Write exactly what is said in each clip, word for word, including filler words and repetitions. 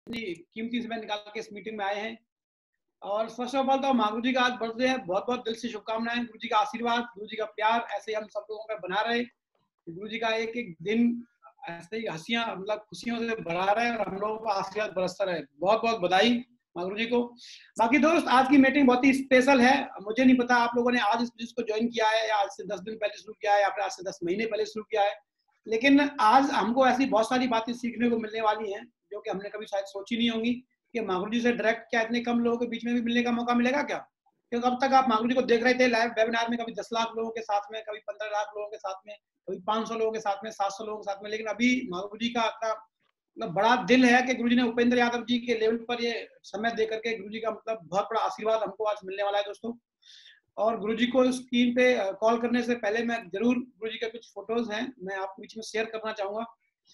कीमती समय निकाल के इस मीटिंग में आए हैं। और फर्स्ट ऑफ ऑल तो महागुरु जी का आज बर्थडे है, बहुत बहुत दिल से शुभकामनाएं। गुरु जी का आशीर्वाद, गुरु जी का प्यार ऐसे हम सब लोगों पे बना रहे। गुरु जी का एक एक दिन ऐसे ही हंसियां मतलब खुशियों से भरा रहे और हम लोगों को आशीर्वाद बरसता रहे। बहुत बहुत बधाई महागुरु जी को। बाकी दोस्त, आज की मीटिंग बहुत ही स्पेशल है। मुझे नहीं पता आप लोगों ने आज इस को ज्वाइन किया है या आज से दस दिन पहले शुरू किया है या फिर आज से दस महीने पहले शुरू किया है, लेकिन आज हमको ऐसी बहुत सारी बातें सीखने को मिलने वाली हैं जो कि हमने कभी शायद सोची नहीं होंगी कि महागुरु जी से डायरेक्ट क्या इतने कम लोगों के बीच में भी मिलने का मौका मिलेगा क्या। क्योंकि अब तक आप महागुरु जी को देख रहे थे लाइव वेबिनार में, कभी दस लाख लोगों के साथ में, कभी पंद्रह लाख लोगों के साथ में, कभी पाँच सौ लोगों के साथ में, सात सौ लोगों के साथ में। लेकिन अभी महागुरु जी का मतलब बड़ा दिल है कि गुरु जी ने उपेंद्र यादव जी के लेवल पर ये समय दे करके गुरु जी का मतलब बहुत बड़ा आशीर्वाद हमको आज मिलने वाला है दोस्तों। और गुरु जी को स्क्रीन पे कॉल करने से पहले मैं जरूर गुरु जी के कुछ फोटोज हैं मैं आपके बीच में शेयर करना चाहूंगा।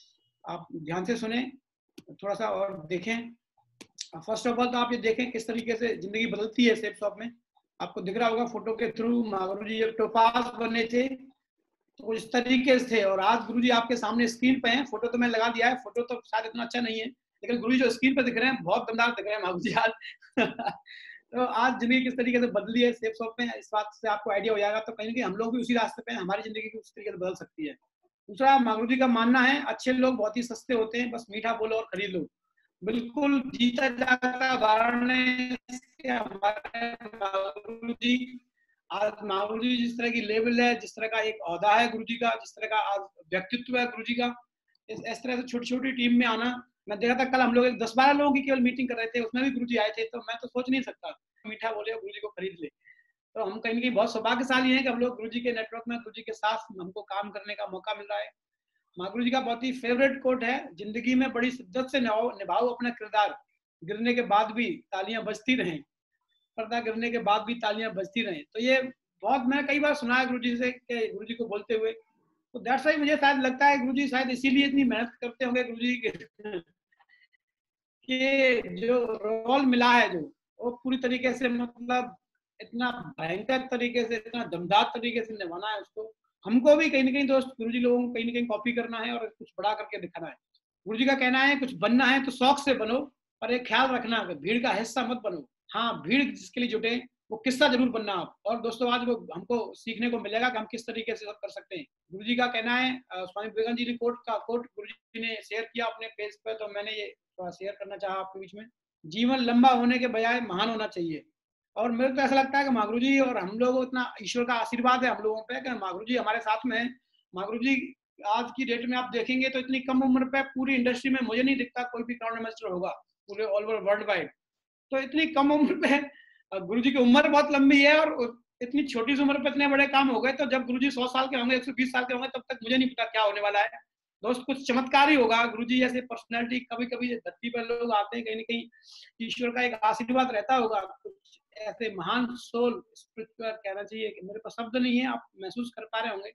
आप ध्यान से सुने, थोड़ा सा और देखें। फर्स्ट ऑफ ऑल तो आप ये देखें किस तरीके से जिंदगी बदलती है शेप शॉप में। आपको दिख रहा होगा फोटो के थ्रू महागुरु जी जब टोपास बने थे तो इस तरीके से थे, और आज गुरु जी आपके सामने स्क्रीन पे हैं। फोटो तो मैं लगा दिया है, फोटो तो शायद इतना अच्छा नहीं है, लेकिन गुरु जी जो स्क्रीन पे दिख रहे हैं बहुत दमदार दिख रहे हैं महागुरु जी आज। तो आज जिंदगी किस तरीके से बदली है शेप शॉप में, इस बात से आपको आइडिया हो जाएगा। तो कहीं ना कहीं हम लोग भी उसी रास्ते पे हैं, हमारी जिंदगी भी उसी तरीके से बदल सकती है। दूसरा, महागुरु जी का मानना है अच्छे लोग बहुत ही सस्ते होते हैं, बस मीठा बोलो और खरीद लो। बिल्कुल जीता जाता उदाहरण है हमारे महागुरु जी। आज महागुरु जी जिस तरह की लेवल है, जिस तरह का एक औहदा है गुरु जी का, जिस तरह का आज व्यक्तित्व है गुरु जी का, इस, इस तरह से छोटी छोटी टीम में आना। मैं देखा था कल हम लोग एक दस बारह लोगों की केवल मीटिंग कर रहे थे, उसमें भी गुरु जी आए थे। तो मैं तो सोच नहीं सकता मीठा बोले गुरु जी को खरीद ले। तो हम कहीं ना कहीं बहुत सौभाग्यशाली हैं कि हम लोग गुरु जी के नेटवर्क में गुरु जी के साथ हमको काम करने का मौका मिल रहा है। महागुरु जी का बहुत ही फेवरेट कोट है, जिंदगी में बड़ी शिद्दत से निभाओ अपना किरदार, गिरने के बाद भी तालियां बजती रहें, पर्दा गिरने के बाद भी तालियां बजती रहें। तो ये बहुत मैंने कई बार सुना है गुरु जी से कि गुरु जी को बोलते हुए। तो दैट्स व्हाई मुझे शायद लगता है गुरु जी शायद इसीलिए इतनी मेहनत करते होंगे गुरु जी के कि जो रोल मिला है जो वो पूरी तरीके से मतलब इतना भयंकर तरीके से, इतना दमदार तरीके से निभाना है उसको। हमको भी कहीं ना कहीं दोस्त गुरु जी लोगों को कहीं ना कहीं कॉपी करना है और कुछ बड़ा करके दिखाना है। गुरु जी का कहना है कुछ बनना है तो शौक से बनो, पर एक ख्याल रखना भीड़ का हिस्सा मत बनो। हाँ, भीड़ जिसके लिए जुटे वो किस्सा जरूर बनना आप। और दोस्तों, आज वो हमको सीखने को मिलेगा कि हम किस तरीके से सब कर सकते हैं। गुरु जी का कहना है, स्वामी विवेकानंद जी ने कोट का कोट गुरु जी ने शेयर किया अपने पेज पर, तो मैंने ये थोड़ा शेयर करना चाहा आपके बीच में। जीवन लंबा होने के बजाय महान होना चाहिए। और मेरे को ऐसा लगता है कि महागुरु जी और हम लोग इतना ईश्वर का आशीर्वाद है हम लोगों पे कि महागुरु जी हमारे साथ में है। महागुरु जी आज की डेट में आप देखेंगे तो इतनी कम उम्र पे पूरी इंडस्ट्री में मुझे नहीं दिखता कोई भी क्राउन एम्बेसडर होगा पूरे ऑल ओवर वर्ल्ड वाइड। तो इतनी कम उम्र पे गुरु जी की उम्र बहुत लंबी है और इतनी छोटी सी उम्र पे इतने बड़े काम हो गए। तो जब गुरु जी सौ साल के होंगे, एक सौ बीस साल के होंगे, तब तक मुझे नहीं पता क्या होने वाला है। दोस्त, कुछ चमत्कार ही होगा। गुरु जी जैसे पर्सनैलिटी कभी कभी धरती पर लोग आते हैं, कहीं ना कहीं ईश्वर का एक आशीर्वाद रहता होगा। कुछ ऐसे महान सोल स्पिरिचुअल कहना चाहिए कि मेरे पास शब्द नहीं है, आप महसूस कर पा रहे होंगे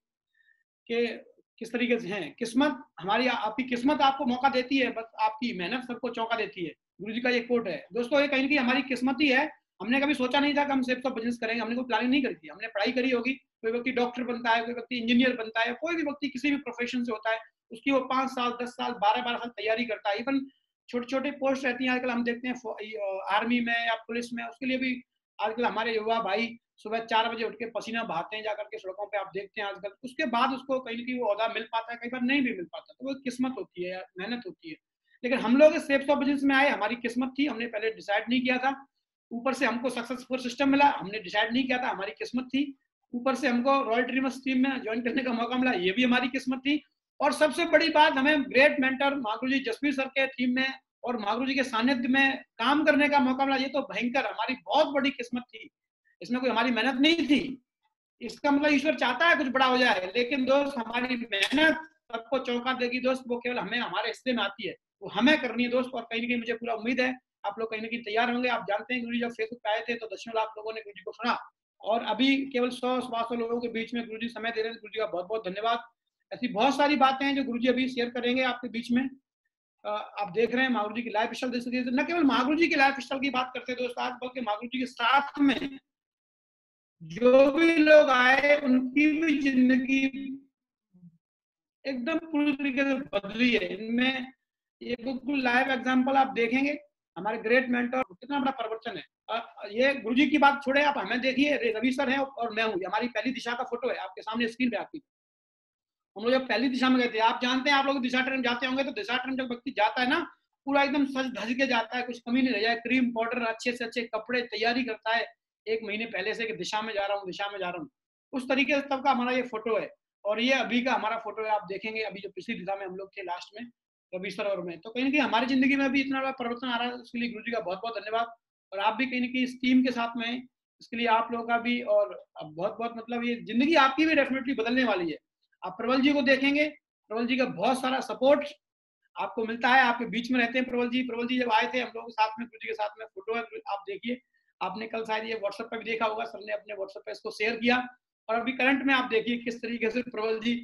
कि किस तरीके से हैं। किस्मत हमारी, आपकी किस्मत आपको मौका देती है, बस आपकी मेहनत सबको चौंका देती है। गुरु जी का ये कोट है दोस्तों। ये कहीं ना कहीं हमारी किस्मत ही है। हमने कभी सोचा नहीं था कि हम सिर्फ बिजनेस करेंगे, हमने कोई प्लानिंग नहीं करी थी। हमने पढ़ाई करी होगी, कोई व्यक्ति डॉक्टर बनता है, कोई व्यक्ति इंजीनियर बनता है, कोई भी व्यक्ति किसी भी प्रोफेशन से होता है, उसकी वो पांच साल दस साल बारह बारह साल तैयारी करता है। इवन छोटे छोटे पोस्ट रहती हैं आजकल, हम देखते हैं आर्मी में या पुलिस में, उसके लिए भी आजकल हमारे युवा भाई सुबह चार बजे उठ के पसीना बहाते हैं जाकर के सड़कों पे, आप देखते हैं आजकल। उसके बाद उसको कहीं ना कहीं वो ओहदा मिल पाता है, कई बार नहीं भी मिल पाता। तो वो किस्मत होती है, मेहनत होती है। लेकिन हम लोग इस शेप्स ऑफ बिजनेस में आए, हमारी किस्मत थी, हमने पहले डिसाइड नहीं किया था। ऊपर से हमको सक्सेसफुल सिस्टम मिला, हमने डिसाइड नहीं किया था, हमारी किस्मत थी। ऊपर से हमको रॉयल ड्रीमर्स टीम में ज्वाइन करने का मौका मिला, ये भी हमारी किस्मत थी। और सबसे बड़ी बात, हमें great mentor Mahaguru ji Jasvir sir के टीम में और महागुरु जी के सानिध्य में काम करने का मौका मिला। ये तो भयंकर हमारी बहुत बड़ी किस्मत थी, इसमें कोई हमारी मेहनत नहीं थी। इसका मतलब ईश्वर चाहता है कुछ बड़ा हो जाए, लेकिन दोस्त हमारी मेहनत सबको चौंका देगी दोस्त। वो केवल हमें हमारे हिस्से में आती है, वो हमें करनी है दोस्त। और कहीं ना कहीं मुझे पूरा उम्मीद है आप लोग कहीं ना कहीं तैयार होंगे। आप जानते हैं गुरु जी जब फेसबुक पे आए थे तो दसों लाख लोगों ने गुरु जी को सुना, और अभी केवल सौ सवा सौ लोगों के बीच में गुरु जी समय दे रहे हैं। गुरु जी का बहुत बहुत धन्यवाद। ऐसी बहुत सारी बातें हैं जो गुरु जी अभी शेयर करेंगे आपके बीच में। आप देख रहे हैं महागुरु जी की लाइफ स्टाइल देख सकते हैं। न केवल महागुरु जी की लाइफ स्टाइल की बात करते हैं दोस्त आज, बल्कि महागुरु जी के साथ में जो भी लोग आए उनकी भी जिंदगी एकदम पूरी तरीके से बदली है। इनमें ये बिल्कुल लाइव एग्जांपल आप देखेंगे, हमारे ग्रेट मेंटर कितना बड़ा परिवर्तन है। आ, ये गुरुजी की बात छोड़े, आप हमें देखिए, रवि सर हैं और मैं हूँ, हमारी पहली दिशा का फोटो है आपके सामने स्क्रीन पे आपकी। हम लोग जब पहली दिशा में गए थे, आप जानते हैं, आप लोग दिशा ट्रेन जाते होंगे, तो दिशा ट्रेन जब व्यक्ति जाता है ना, पूरा एकदम सज धज के जाता है, कुछ कमी नहीं रह जाए, क्रीम पाउडर, अच्छे से अच्छे कपड़े, तैयारी करता है एक महीने पहले से कि दिशा में जा रहा हूँ, दिशा में जा रहा हूँ। उस तरीके से तब का हमारा ये फोटो है, और ये अभी का हमारा फोटो है। आप देखेंगे अभी जो पिछली दिशा में हम लोग थे लास्ट में, रवि सर और मैं, तो कहीं ना कहीं हमारी जिंदगी में भी इतना बड़ा परिवर्तन आ रहा है, उसके लिए गुरु जी का बहुत बहुत धन्यवाद। और आप भी कहीं ना कहीं इस टीम के साथ में, इसके लिए आप लोगों का भी और बहुत बहुत मतलब ये जिंदगी आपकी भी डेफिनेटली बदलने वाली है। आप प्रबल जी को देखेंगे, प्रबल जी का बहुत सारा सपोर्ट आपको मिलता है, आपके बीच में रहते हैं प्रबल जी। प्रबल जी जब आए थे हम लोग साथ में, गुरु जी के साथ में फोटो है, आप देखिए, आपने कल शायद ये व्हाट्सएप पे भी देखा होगा, सर ने अपने व्हाट्सएप पे इसको शेयर किया। और अभी करंट में आप देखिए किस तरीके से प्रबल जी,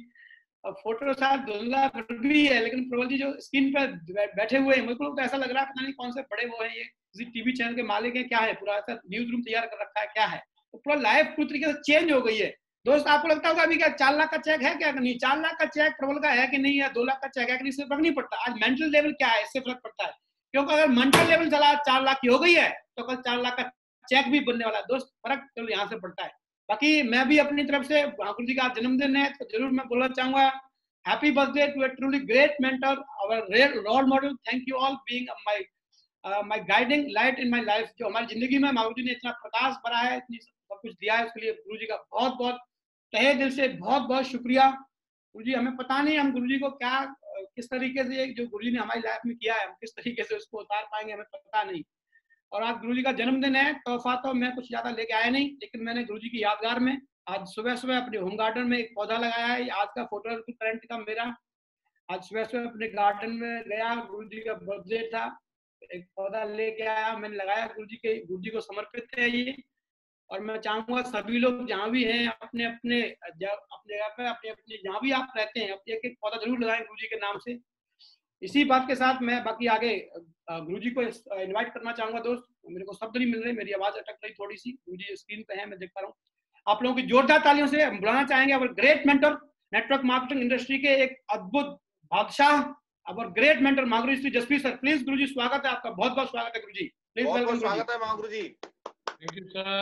फोटो शायद धुंधला भी है, लेकिन प्रबल जी जो स्क्रीन पर बैठे हुए हैं, मुझे तो ऐसा लग रहा है पता नहीं कौन से बड़े वो है, ये किसी टीवी चैनल के मालिक है क्या है, पूरा ऐसा न्यूज रूम तैयार कर रखा है क्या है, तो पूरा लाइफ पूरी तरीके से चेंज हो गई है। दोस्त आपको लगता होगा अभी क्या चार लाख का चेक है क्या नहीं, चार लाख का चेक प्रबल का है कि नहीं, या दो लाख का चेक है कि नहीं, इससे फर्क नहीं पड़ता। आज मेंटल लेवल क्या है इससे फर्क पड़ता है, क्योंकि अगर मेंटल लेवल चला चार लाख की हो गई है, तो कल चार लाख का चेक भी बनने वाला है। दोस्त फर्क चलो यहाँ से पड़ता है। बाकी मैं भी अपनी तरफ से, गुरु जी का जन्मदिन है तो जरूर मैं बोलना चाहूंगा, happy birthday to a truly great mentor, our real role model. Thank you all being my my guiding light in my life. जो हमारी जिंदगी में गुरु जी ने इतना प्रकाश भरा है, इतनी सब कुछ दिया है, उसके लिए गुरु जी का बहुत बहुत तहे दिल से बहुत बहुत शुक्रिया। गुरु जी हमें पता नहीं हम गुरु जी को क्या किस तरीके से जो गुरु जी ने हमारी लाइफ में किया है, हम किस तरीके से उसको उतार पाएंगे, हमें पता नहीं। और आज गुरु जी का जन्मदिन है, तोहफा तो मैं कुछ ज्यादा लेके आया नहीं, लेकिन मैंने गुरु जी की यादगार में आज सुबह सुबह अपने होम गार्डन में एक पौधा लगाया है। आज का फोटो करंट का मेरा, आज सुबह सुबह अपने गार्डन में गया, गुरु जी का बर्थडे था, एक पौधा लेके आया, मैंने लगाया, गुरु जी के गुरु जी को समर्पित है ये। और मैं चाहूंगा सभी लोग जहाँ भी हैं, अपने अपने अपने जगह पे, अपने अपने जहाँ भी आप रहते हैं, एक एक पौधा जरूर लगाएं गुरु जी के नाम से। इसी बात के साथ मैं बाकी आगे गुरु जी को इनवाइट करना चाहूंगा। दोस्त मेरे को शब्द नहीं मिल रहे, मेरी आवाज अटक रही थोड़ी सी, गुरु जी स्क्रीन पे है, मैं देख पा रहा हूँ। आप लोगों की जोरदार तालियों से बुलाना चाहेंगे our great mentor, network marketing industry के एक अद्भुत बादशाह, our great mentor Maguru Shri Jaspreet sir. Please guru ji स्वागत है आपका, बहुत बहुत स्वागत है गुरु जी, प्लीज वेलकम। स्वागत है Maguru ji. Thank you sir,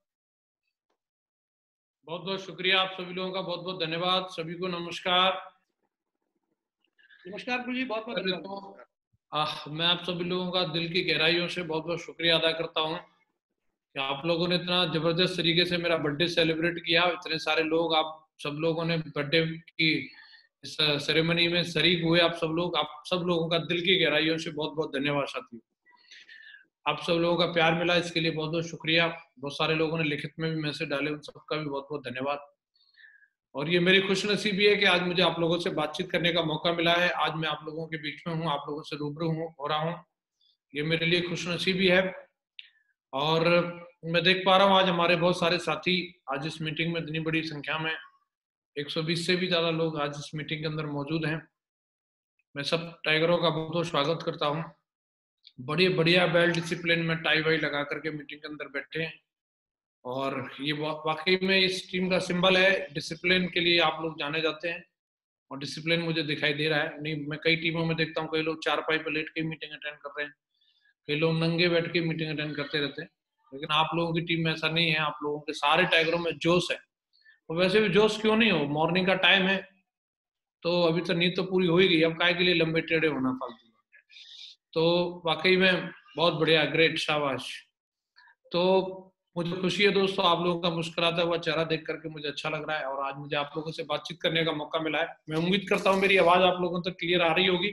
बहुत बहुत शुक्रिया आप सभी लोगों का, बहुत बहुत धन्यवाद। सभी को नमस्कार। नमस्कार गुरु जी, बहुत बहुत धन्यवाद। तो आह, मैं आप सभी लोगों का दिल की गहराइयों से बहुत बहुत शुक्रिया अदा करता हूँ कि आप लोगों ने इतना जबरदस्त तरीके से मेरा बर्थडे सेलिब्रेट किया। इतने सारे लोग, आप सब लोगों ने बर्थडे की इस सेरेमनी में शरीक हुए, आप सब लोग, आप सब लोगों का दिल की गहराइयों से बहुत बहुत धन्यवाद साथियों। आप सब लोगों का प्यार मिला, इसके लिए बहुत बहुत शुक्रिया। बहुत सारे लोगों ने लिखित में भी मैसेज डाले, उन सबका भी बहुत बहुत धन्यवाद। और ये मेरी खुशनसीबी है कि आज मुझे आप लोगों से बातचीत करने का मौका मिला है। आज मैं आप लोगों के बीच में हूँ, आप लोगों से रूबरू हूँ हो रहा हूँ, ये मेरे लिए खुशनसीबी है। और मैं देख पा रहा हूँ आज हमारे बहुत सारे साथी आज इस मीटिंग में इतनी बड़ी संख्या में एक सौ बीस से भी ज्यादा लोग आज इस मीटिंग के अंदर मौजूद हैं। मैं सब टाइगरों का बहुत बहुत स्वागत करता हूँ। बड़ी बढ़िया वेल डिसिप्लिन में टाई वाई लगा करके मीटिंग के अंदर बैठे हैं, और ये वाकई में इस टीम का सिंबल है। डिसिप्लिन के लिए आप लोग जाने जाते हैं, और डिसिप्लिन मुझे दिखाई दे रहा है। नहीं, मैं कई टीमों में देखता हूँ, कई लोग चारपाई पर लेट के मीटिंग अटेंड कर रहे हैं, कई लोग नंगे बैठ के मीटिंग अटेंड करते रहते हैं, लेकिन आप लोगों की टीम में ऐसा नहीं है। आप लोगों के सारे टाइगरों में जोश है। तो वैसे भी जोश क्यों नहीं हो, मॉर्निंग का टाइम है, तो अभी तो नींद तो पूरी हो ही गई, अब काय के लिए लंबे टेढ़े होना फालतू। तो वाकई में बहुत बढ़िया, ग्रेट, शाबाश। तो मुझे खुशी है दोस्तों, आप लोगों का मुस्कुराता हुआ चेहरा देख करके मुझे अच्छा लग रहा है, और आज मुझे आप लोगों से बातचीत करने का मौका मिला है। मैं उम्मीद करता हूँ मेरी आवाज आप लोगों तक क्लियर आ रही होगी।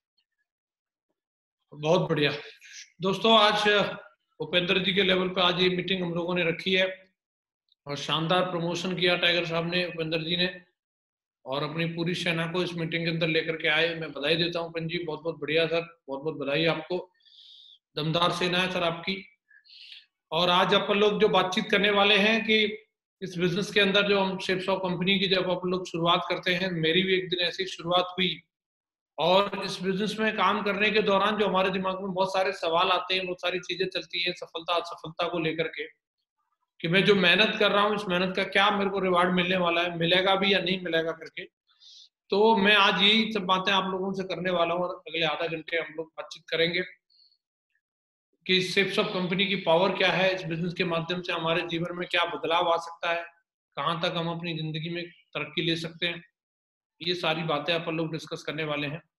बहुत बढ़िया दोस्तों, आज उपेंद्र जी के लेवल पे आज ये मीटिंग हम लोगों ने रखी है, और शानदार प्रमोशन किया टाइगर साहब ने, उपेंद्र जी ने, और अपनी पूरी सेना को इस मीटिंग के अंदर लेकर के आए। मैं बधाई देता हूँ उपेंद्र जी, बहुत बहुत बढ़िया सर, बहुत बहुत बधाई आपको, दमदार सेना है सर आपकी। और आज अपन लोग जो बातचीत करने वाले हैं कि इस बिजनेस के अंदर जो हम शेप्स ऑफ कंपनी की जब अपन लोग शुरुआत करते हैं, मेरी भी एक दिन ऐसी शुरुआत हुई, और इस बिजनेस में काम करने के दौरान जो हमारे दिमाग में बहुत सारे सवाल आते हैं, बहुत सारी चीजें चलती हैं सफलता असफलता को लेकर के, कि मैं जो मेहनत कर रहा हूँ इस मेहनत का क्या मेरे को रिवार्ड मिलने वाला है, मिलेगा भी या नहीं मिलेगा करके। तो मैं आज यही सब बातें आप लोगों से करने वाला हूँ और अगले आधा घंटे हम लोग बातचीत करेंगे कि शिप्स ऑफ कंपनी की पावर क्या है, इस बिजनेस के माध्यम से हमारे जीवन में क्या बदलाव आ सकता है, कहाँ तक हम अपनी जिंदगी में तरक्की ले सकते हैं। ये सारी बातें अपन लोग डिस्कस करने वाले हैं।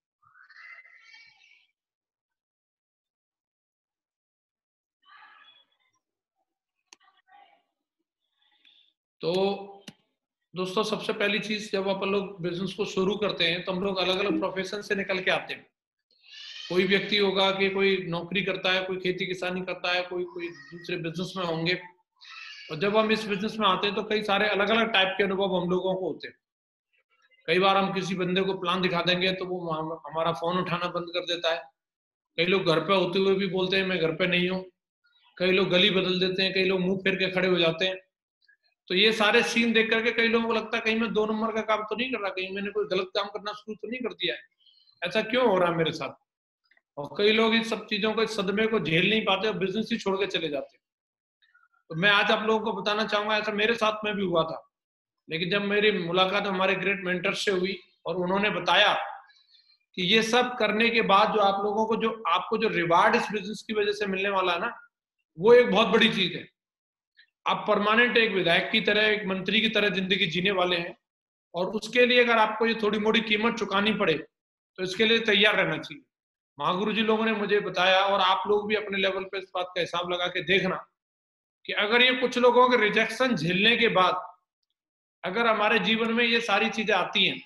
तो दोस्तों, सबसे पहली चीज, जब अपन लोग बिजनेस को शुरू करते हैं तो हम लोग अलग अलग प्रोफेशन से निकल के आते हैं। कोई व्यक्ति होगा कि कोई नौकरी करता है, कोई खेती किसानी करता है, कोई कोई दूसरे बिजनेस में होंगे। और जब हम इस बिजनेस में आते हैं तो कई सारे अलग अलग टाइप के अनुभव हम लोगों को होते हैं। कई बार हम किसी बंदे को प्लान दिखा देंगे तो वो हमारा फोन उठाना बंद कर देता है। कई लोग घर पे होते हुए भी बोलते हैं मैं घर पे नहीं हूँ। कई लोग गली बदल देते हैं, कई लोग मुंह फेर के खड़े हो जाते हैं। तो ये सारे सीन देख करके कई लोगों को लगता है कहीं मैं दो नंबर का काम तो नहीं कर रहा, कहीं मैंने कोई गलत काम करना शुरू तो नहीं कर दिया है, ऐसा क्यों हो रहा है मेरे साथ। और कई लोग इन सब चीजों को, इस सदमे को झेल नहीं पाते और बिजनेस ही छोड़ के चले जाते हैं। तो मैं आज आप लोगों को बताना चाहूंगा, ऐसा मेरे साथ में भी हुआ था। लेकिन जब मेरी मुलाकात हमारे ग्रेट मेंटर से हुई और उन्होंने बताया कि ये सब करने के बाद जो आप लोगों को जो आपको जो रिवार्ड इस बिजनेस की वजह से मिलने वाला है ना, वो एक बहुत बड़ी चीज है। आप परमानेंट एक विधायक की तरह, एक मंत्री की तरह जिंदगी जीने वाले हैं और उसके लिए अगर आपको ये थोड़ी मोटी कीमत चुकानी पड़े तो इसके लिए तैयार रहना चाहिए। महागुरु जी लोगों ने मुझे बताया और आप लोग भी अपने लेवल पे इस बात का हिसाब लगा के देखना कि अगर ये कुछ लोगों के रिजेक्शन झेलने के बाद अगर हमारे जीवन में ये सारी चीजें आती हैं,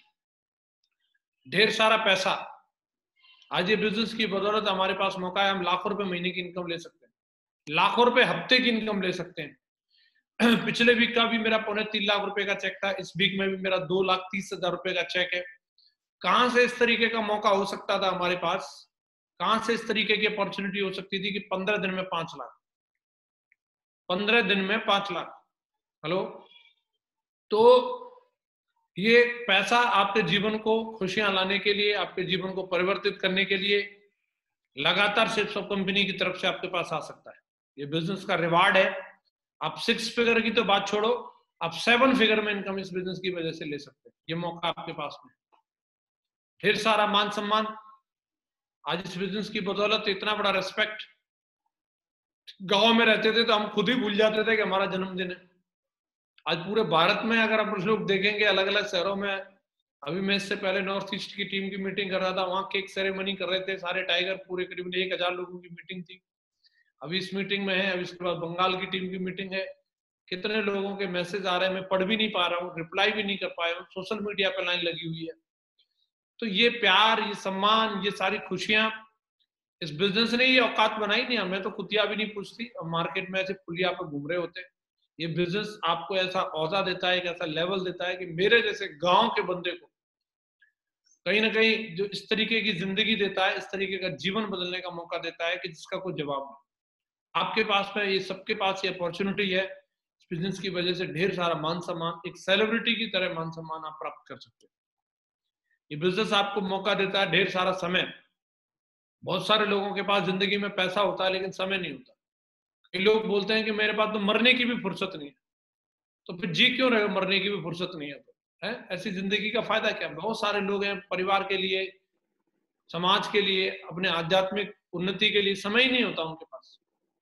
ढेर सारा पैसा, आज ये बिजनेस की बदौलत हमारे पास मौका है, हम लाखों रुपए महीने की इनकम ले सकते हैं, लाखों रुपए हफ्ते की इनकम ले सकते हैं। पिछले वीक का भी मेरा पौने तीन लाख रुपए का चेक था, इस वीक में भी मेरा दो लाख तीस हजार रुपए का चेक है। कहां से इस तरीके का मौका हो सकता था हमारे पास, कहां से इस तरीके की अपॉर्चुनिटी हो सकती थी कि पंद्रह दिन में पांच लाख, पंद्रह दिन में पांच लाख। हेलो, तो ये पैसा आपके जीवन को खुशियां लाने के लिए, आपके जीवन को परिवर्तित करने के लिए लगातार शिप्स ऑफ कंपनी की तरफ से आपके पास आ सकता है। ये बिजनेस का रिवार्ड है। आप सिक्स फिगर की तो बात छोड़ो, आप सेवन फिगर में इनकम इस बिजनेस की वजह से ले सकते हैं। ये मौका आपके पास में, ढेर सारा मान सम्मान, आज इस बिजनेस की बदौलत इतना बड़ा रेस्पेक्ट। गांव में रहते थे तो हम खुद ही भूल जाते थे कि हमारा जन्मदिन है। आज पूरे भारत में अगर आप लोग देखेंगे, अलग अलग शहरों में, अभी मैं इससे पहले नॉर्थ ईस्ट की टीम की मीटिंग कर रहा था, वहां केक सेरेमनी कर रहे थे सारे टाइगर, पूरे करीबन एक हजार लोगों की मीटिंग थी। अभी इस मीटिंग में है, अभी इसके बाद बंगाल की टीम की मीटिंग है। कितने लोगों के मैसेज आ रहे हैं, मैं पढ़ भी नहीं पा रहा हूँ, रिप्लाई भी नहीं कर पाया हूँ, सोशल मीडिया पर लाइन लगी हुई है। तो ये प्यार, ये सम्मान, ये सारी खुशियां इस बिजनेस ने ये औकात बनाई नहीं। हमें तो कुतिया भी नहीं पूछती, और मार्केट में ऐसे पुलिया पे घूम रहे होते हैं। ये बिजनेस आपको ऐसा औजा देता है, एक ऐसा लेवल देता है कि मेरे जैसे गांव के बंदे को कहीं ना कहीं जो इस तरीके की जिंदगी देता है, इस तरीके का जीवन बदलने का मौका देता है कि जिसका कोई जवाब नहीं। आपके पास में, ये सबके पास ये अपॉर्चुनिटी है। इस बिजनेस की वजह से ढेर सारा मान सम्मान, एक सेलिब्रिटी की तरह मान सम्मान आप प्राप्त कर सकते हैं। ये बिजनेस आपको मौका देता है ढेर सारा समय। बहुत सारे लोगों के पास जिंदगी में पैसा होता है लेकिन समय नहीं होता। कई लोग बोलते हैं कि मेरे पास तो मरने की भी फुर्सत नहीं है। तो फिर जी क्यों रहे हो, मरने की भी फुर्सत नहीं है तो, है ऐसी जिंदगी का फायदा क्या। बहुत सारे लोग हैं, परिवार के लिए, समाज के लिए, अपने आध्यात्मिक उन्नति के लिए समय ही नहीं होता उनके पास।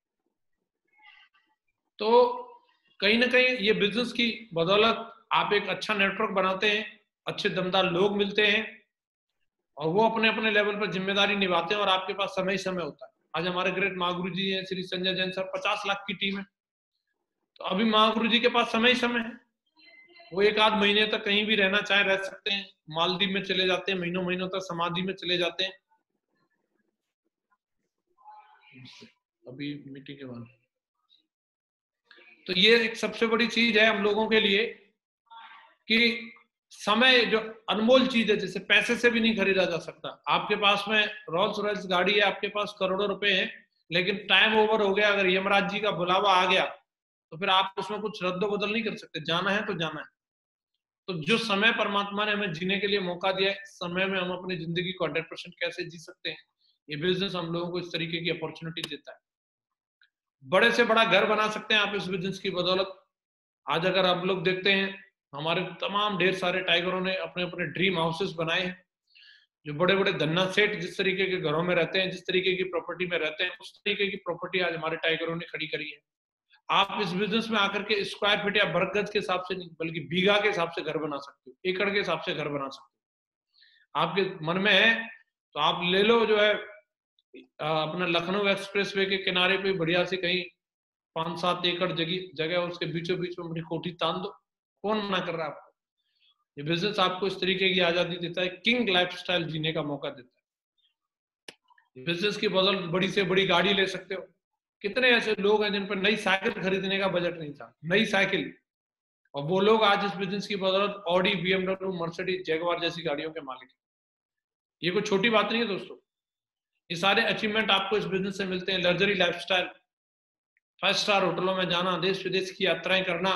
तो कहीं ना कहीं ये बिजनेस की बदौलत आप एक अच्छा नेटवर्क बनाते हैं, अच्छे दमदार लोग मिलते हैं और वो अपने अपने लेवल पर जिम्मेदारी निभाते हैं और आपके पास समय ही समय होता है। आज हमारे ग्रेट महागुरु जी हैं, श्री संजय जैन सर, पचास लाख की टीम है। तो अभी महागुरु जी के पास समय ही समय है। वो एक आध महीने तक कहीं भी रहना चाहे रह सकते हैं, मालदीव में चले जाते हैं, महीनों महीनों तक समाधि में चले जाते हैं। अभी मीटिंग के बाद तो ये एक सबसे बड़ी चीज है हम लोगों के लिए कि समय जो अनमोल चीज है, जिसे पैसे से भी नहीं खरीदा जा सकता। आपके पास में रोल्स रॉयल्स गाड़ी है, आपके पास करोड़ों रुपए हैं, लेकिन टाइम ओवर हो गया, अगर यमराज जी का बुलावा आ गया तो फिर आप उसमें कुछ रद्द बदल नहीं कर सकते। जाना है तो जाना है। तो जो समय परमात्मा ने हमें जीने के लिए मौका दिया है, इस समय में हम अपनी जिंदगी को हंड्रेड परसेंट कैसे जी सकते हैं, ये बिजनेस हम लोगों को इस तरीके की अपॉर्चुनिटी देता है। बड़े से बड़ा घर बना सकते हैं आप इस बिजनेस की बदौलत। आज अगर आप लोग देखते हैं हमारे तमाम ढेर सारे टाइगरों ने अपने अपने ड्रीम हाउसेस बनाए हैं। जो बड़े बड़े धन्ना सेठ जिस तरीके के घरों में रहते हैं, जिस तरीके की प्रॉपर्टी में रहते हैं, उस तरीके की प्रॉपर्टी आज हमारे टाइगरों ने खड़ी करी है। आप इस बिजनेस में आकर के स्क्वायर फीट या वर्ग गज के हिसाब से नहीं, बल्कि बीघा के हिसाब से घर बना सकते हो, एकड़ के हिसाब से घर बना सकते हो। आपके मन में है तो आप ले लो, जो है अपना लखनऊ एक्सप्रेस वे के किनारे पे बढ़िया से कहीं पांच सात एकड़ जगह जगह उसके बीचों बीच में अपनी कोठी तान दो, कौन मना कर रहा है आपको। ये बिजनेस आपको इस तरीके की आजादी देता है, किंग लाइफस्टाइल जीने का मौका देता है। बिजनेस की बदौलत बड़ी से बड़ी गाड़ी ले सकते हो। कितने ऐसे लोग हैं जिन पर नई साइकिल खरीदने का बजट नहीं था, नई साइकिल, और वो लोग आज इस बिजनेस की बदौलत ऑडी, बीएमडब्ल्यू, मर्सिडीज, जैगवार जैसी गाड़ियों के मालिक हैं। ये कोई छोटी बात नहीं है दोस्तों। ये सारे अचीवमेंट आपको इस बिजनेस से मिलते हैं। लग्जरी लाइफस्टाइल, फाइव स्टार होटलों में जाना, देश विदेश की यात्राएं करना,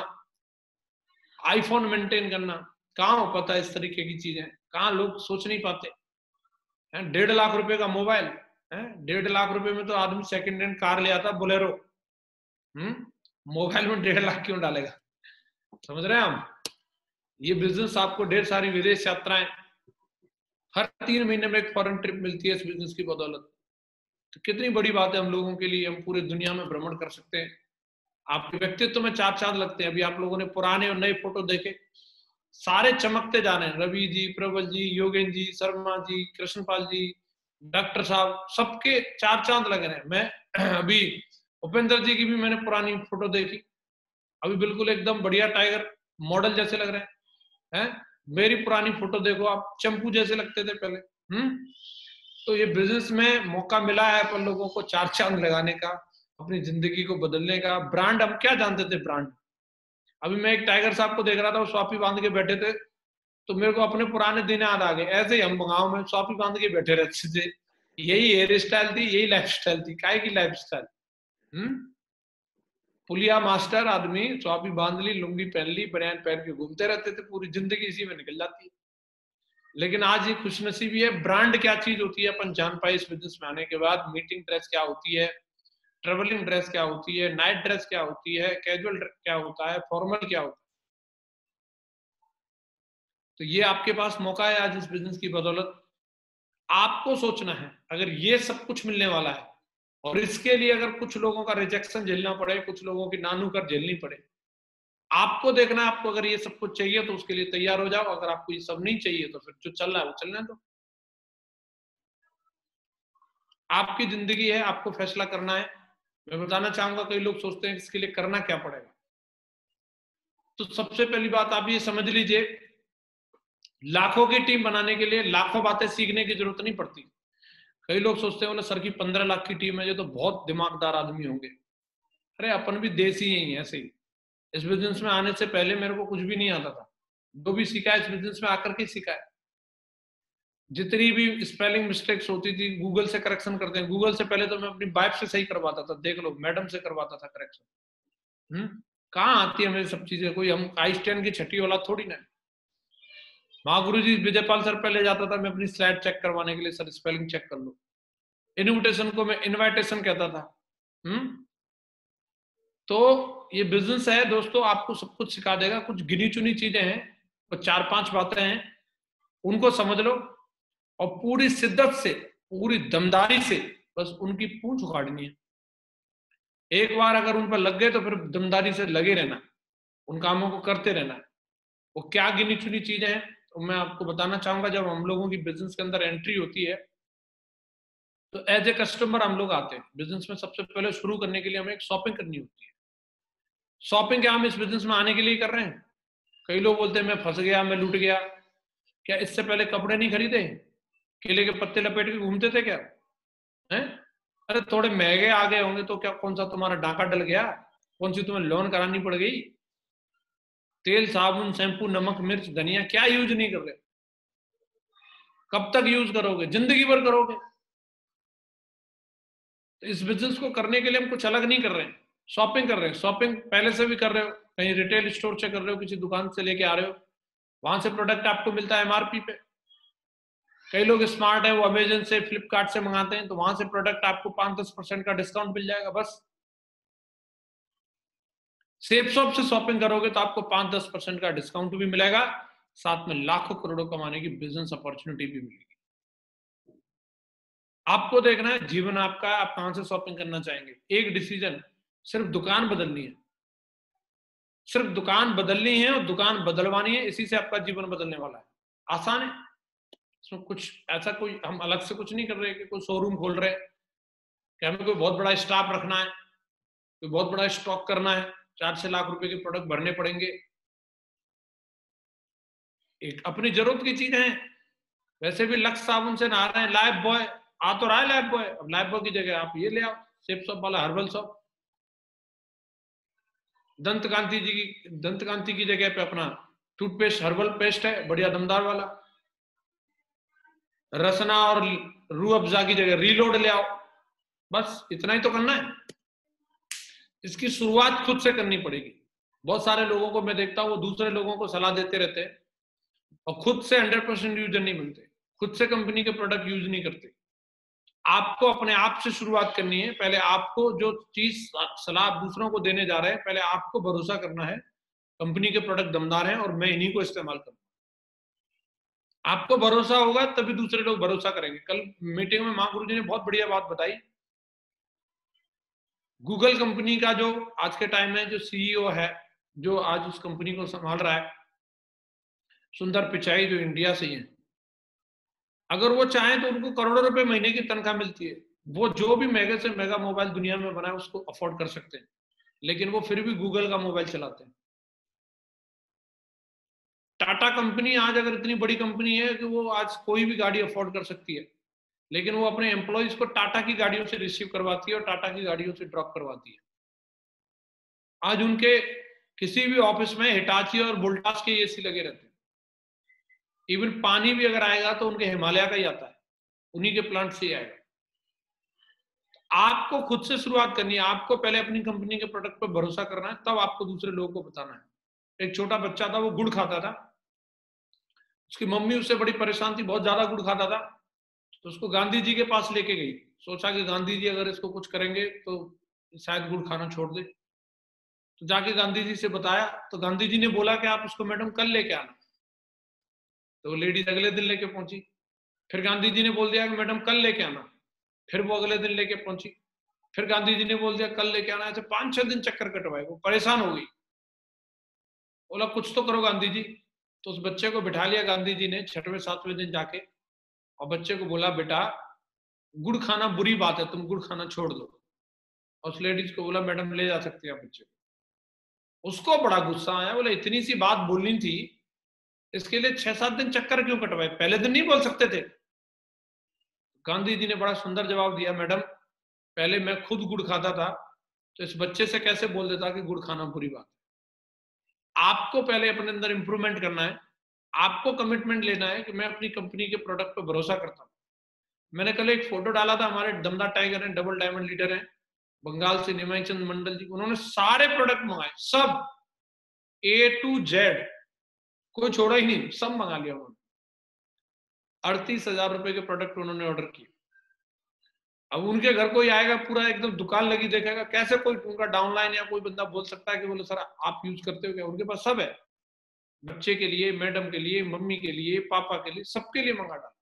आईफोन मेंटेन करना, कहाँ हो पाता है इस तरीके की चीजें, कहाँ लोग सोच नहीं पाते हैं। डेढ़ लाख रुपए का मोबाइल है, डेढ़ लाख रुपए में तो आदमी सेकंड हैंड कार ले आता, बोलेरो। हम्म मोबाइल में डेढ़ लाख क्यों डालेगा, समझ रहे हैं हम। ये बिजनेस आपको ढेर सारी विदेश यात्राएं, हर तीन महीने में एक फॉरेन ट्रिप मिलती है इस बिजनेस की बदौलत। तो कितनी बड़ी बात है हम लोगों के लिए, हम पूरे दुनिया में भ्रमण कर सकते हैं। आपके व्यक्तित्व में चार चांद लगते हैं। अभी आप लोगों ने पुराने और नए फोटो देखे, सारे चमकते जा रहे हैं। रवि जी, प्रबल जी, योगेंद्र जी, शर्मा जी, कृष्णपाल जी, डॉक्टर साहब, सबके चार चांद लग रहे हैं। मैं अभी उपेंद्र जी की भी मैंने पुरानी फोटो देखी, अभी बिल्कुल एकदम बढ़िया टाइगर मॉडल जैसे लग रहे हैं, हैं? मेरी पुरानी फोटो देखो आप, चंपू जैसे लगते थे पहले। हम्म तो ये बिजनेस में मौका मिला है अपन लोगों को चार चांद लगाने का, अपनी जिंदगी को बदलने का। ब्रांड, हम क्या जानते थे ब्रांड। अभी मैं एक टाइगर साहब को देख रहा था, वो स्वापी बांध के बैठे थे, तो मेरे को अपने पुराने दिन याद आ गए। ऐसे ही हम गाँव में स्वापी बांध के बैठे रहते थे, यही हेयर स्टाइल थी, यही लाइफ स्टाइल थी। काय की लाइफ स्टाइल, हम्म पुलिया मास्टर आदमी, स्वापी बांध ली, लुंगी पहन ली, बनियान पहन के घूमते रहते थे, पूरी जिंदगी इसी में निकल जाती है। लेकिन आज ये खुशनसीबी है, ब्रांड क्या चीज होती है अपन जान पाए इस बिजनेस में आने के बाद। मीटिंग ड्रेस क्या होती है, ट्रेवलिंग ड्रेस क्या होती है, नाइट ड्रेस क्या होती है, कैजुअल क्या होता है, फॉर्मल क्या होता है। तो ये आपके पास मौका है आज इस बिजनेस की बदौलत। आपको सोचना है, अगर ये सब कुछ मिलने वाला है और इसके लिए अगर कुछ लोगों का रिजेक्शन झेलना पड़े, कुछ लोगों की नानू कर झेलनी पड़े, आपको देखना है। आपको अगर ये सब कुछ चाहिए तो उसके लिए तैयार हो जाओ। अगर आपको ये सब नहीं चाहिए तो फिर जो चल रहा है वो चलने दो। आपकी जिंदगी है, आपको फैसला करना है। मैं बताना चाहूंगा, कई लोग सोचते हैं इसके लिए करना क्या पड़ेगा। तो सबसे पहली बात आप ये समझ लीजिए, लाखों की टीम बनाने के लिए लाखों बातें सीखने की जरूरत नहीं पड़ती। कई लोग सोचते हैं बोले सर की पंद्रह लाख की टीम है, ये तो बहुत दिमागदार आदमी होंगे। अरे अपन भी देसी ही है ऐसे ही। इस बिजनेस में आने से पहले मेरे को कुछ भी नहीं आता था, जो भी सीखा है इस बिजनेस में आकर के सीखा है। जितनी भी स्पेलिंग मिस्टेक्स होती थी गूगल से करेक्शन करते हैं। गूगल से पहले तो मैं अपनी वाइफ से सही करवाता था, देख लो, मैडम से करवाता था करेक्शन। हम्म कहाँ आती है मेरी सब चीजें, कोई हम आइंस्टाइन की छठी वाला थोड़ी ना। महागुरु जी विजयपाल सर पहले जाता था मैं अपनी स्लाइड चेक करवाने के लिए, सर स्पेलिंग चेक कर लो। इनविटेशन को मैं इनविटेशन कहता था। हम्म तो ये बिजनेस है दोस्तों, आपको सब कुछ सिखा देगा। कुछ गिनी चुनी चीजें हैं, कुछ चार पांच बातें हैं, उनको समझ लो और पूरी शिद्दत से, पूरी दमदारी से बस उनकी पूंछ उखाड़नी है। एक बार अगर उन पर लग गए तो फिर दमदारी से लगे रहना, उन कामों को करते रहना। वो क्या गिनी चुनी चीजें हैं तो मैं आपको बताना चाहूंगा। जब हम लोगों की बिजनेस के अंदर एंट्री होती है तो एज ए कस्टमर हम लोग आते हैं बिजनेस में। सबसे पहले शुरू करने के लिए हमें एक शॉपिंग करनी होती है। शॉपिंग क्या हम इस बिजनेस में आने के लिए कर रहे हैं? कई लोग बोलते हैं मैं फंस गया, मैं लूट गया। क्या इससे पहले कपड़े नहीं खरीदे, केले के पत्ते लपेट के घूमते थे क्या? हैं? अरे थोड़े महंगे आ गए होंगे तो क्या, कौन सा तुम्हारा डाका डल गया, कौन सी तुम्हें लोन करानी पड़ गई? तेल, साबुन, शैम्पू, नमक, मिर्च, धनिया क्या यूज नहीं कर रहे? कब तक यूज करोगे? जिंदगी भर करोगे। तो इस बिजनेस को करने के लिए हम कुछ अलग नहीं कर रहे हैं, शॉपिंग कर रहे हैं। शॉपिंग पहले से भी कर रहे हो, कहीं रिटेल स्टोर से कर रहे हो, किसी दुकान से लेके आ रहे हो, वहां से प्रोडक्ट आपको मिलता है एमआरपी पे। कई लोग स्मार्ट है, वो अमेजन से, फ्लिपकार्ट से मंगाते हैं, तो वहां से प्रोडक्ट आपको पांच दस परसेंट का डिस्काउंट मिल जाएगा बस। सेफ शॉप से शॉपिंग करोगे तो आपको पांच दस परसेंट का डिस्काउंट भी मिलेगा, साथ में लाखों करोड़ों कमाने की बिजनेस अपॉर्चुनिटी भी मिलेगी। आपको देखना है जीवन आपका, आप कहां से शॉपिंग करना चाहेंगे। एक डिसीजन, सिर्फ दुकान बदलनी है, सिर्फ दुकान बदलनी है और दुकान बदलवानी है, इसी से आपका जीवन बदलने वाला है। आसान है, इसमें कुछ ऐसा कोई हम अलग से कुछ नहीं कर रहे कि कोई शोरूम खोल रहे हैं कि हमें कोई बहुत बड़ा स्टाफ रखना है, कोई बहुत बड़ा स्टॉक करना है, चार छह लाख रुपए के प्रोडक्ट भरने पड़ेंगे। एक अपनी जरूरत की चीज है। वैसे भी लक्स साबुन से नहा रहे हैं, लाइफ बॉय आ तो रहा है, लाइफ बॉय, अब लाइफ बॉय की जगह आप ये ले आओ, सेफ शॉप वाला हर्बल शॉप। दंत कांति जी की दंत कांति की जगह पे अपना टूथपेस्ट हर्बल पेस्ट है, बढ़िया दमदार वाला। रसना और रूह अफ़ज़ा की जगह रीलोड ले आओ। बस इतना ही तो करना है। इसकी शुरुआत खुद से करनी पड़ेगी। बहुत सारे लोगों को मैं देखता हूँ, वो दूसरे लोगों को सलाह देते रहते हैं और खुद से हंड्रेड परसेंट यूजर नहीं बनते, खुद से कंपनी के प्रोडक्ट यूज नहीं करते। आपको अपने आप से शुरुआत करनी है। पहले आपको जो चीज सलाह आप दूसरों को देने जा रहे हैं, पहले आपको भरोसा करना है कंपनी के प्रोडक्ट दमदार हैं और मैं इन्हीं को इस्तेमाल करूंगा। आपको भरोसा होगा तभी दूसरे लोग भरोसा करेंगे। कल मीटिंग में महागुरु जी ने बहुत बढ़िया बात बताई। गूगल कंपनी का जो आज के टाइम में जो सीईओ है, जो आज उस कंपनी को संभाल रहा है, सुंदर पिचाई, जो इंडिया से ही है, अगर वो चाहें तो उनको करोड़ों रुपए महीने की तनख्वाह मिलती है। वो जो भी मेगा से मेगा मोबाइल दुनिया में बनाए उसको अफोर्ड कर सकते हैं, लेकिन वो फिर भी गूगल का मोबाइल चलाते हैं। टाटा कंपनी आज अगर इतनी बड़ी कंपनी है कि वो आज कोई भी गाड़ी अफोर्ड कर सकती है, लेकिन वो अपने एम्प्लॉइज को टाटा की गाड़ियों से रिसीव करवाती है और टाटा की गाड़ियों से ड्रॉप करवाती है। आज उनके किसी भी ऑफिस में हिटाची और वोल्टास के एसी लगे रहते हैं। इवन पानी भी अगर आएगा तो उनके हिमालय का ही आता है, उन्हीं के प्लांट से ही आएगा। आपको खुद से शुरुआत करनी है। आपको पहले अपनी कंपनी के प्रोडक्ट पर भरोसा करना है, तब आपको दूसरे लोगों को बताना है। एक छोटा बच्चा था, वो गुड़ खाता था, उसकी मम्मी उससे बड़ी परेशान थी, बहुत ज्यादा गुड़ खाता था, तो उसको गांधी जी के पास लेके गई। सोचा कि गांधी जी अगर इसको कुछ करेंगे तो शायद गुड़ खाना छोड़ दे। तो जाके गांधी जी से बताया, तो गांधी जी ने बोला कि आप इसको मैडम कल लेके आना। तो वो लेडीज अगले दिन लेके पहुंची। फिर गांधी जी ने बोल दिया कि मैडम कल लेके आना। फिर वो अगले दिन लेके पहुंची। फिर गांधी जी ने बोल दिया कल लेके आना। ऐसे पांच छह दिन चक्कर कटवाए, वो परेशान हो गई। बोला कुछ तो करो गांधी जी। तो उस बच्चे को बिठा लिया गांधी जी ने छठवें सातवें दिन जाके, और बच्चे को बोला बेटा गुड़ खाना बुरी बात है, तुम गुड़ खाना छोड़ दो। और उस लेडीज को बोला मैडम ले जा सकती है बच्चे को। उसको बड़ा गुस्सा आया, बोले इतनी सी बात बोलनी थी, इसके लिए छह सात दिन चक्कर क्यों कटवाए, पहले दिन नहीं बोल सकते थे। गांधी जी ने बड़ा सुंदर जवाब दिया, मैडम पहले मैं खुद गुड़ खाता था, तो इस बच्चे से कैसे बोल देता कि गुड़ खाना बुरी बात है। आपको पहले अपने अंदर इंप्रूवमेंट करना है। आपको कमिटमेंट लेना है कि मैं अपनी कंपनी के प्रोडक्ट पर भरोसा करता हूं। मैंने कल एक फोटो डाला था, हमारे दमदार टाइगर हैं, डबल डायमंड लीडर हैं बंगाल से, निमाई चंद मंडल जी, उन्होंने सारे प्रोडक्ट मंगाए, सब ए टू जेड, कोई छोड़ा ही नहीं, सब मंगा लिया उन्होंने। अड़तीस हजार रुपए के प्रोडक्ट उन्होंने ऑर्डर किए। अब उनके घर कोई आएगा, पूरा एकदम दुकान लगी देखेगा, कैसे कोई उनका डाउनलाइन या कोई बंदा बोल सकता है कि बोले सर आप यूज करते हो क्या। उनके पास सब है, बच्चे के लिए, मैडम के लिए, मम्मी के लिए, पापा के लिए, सबके लिए मंगा डाला।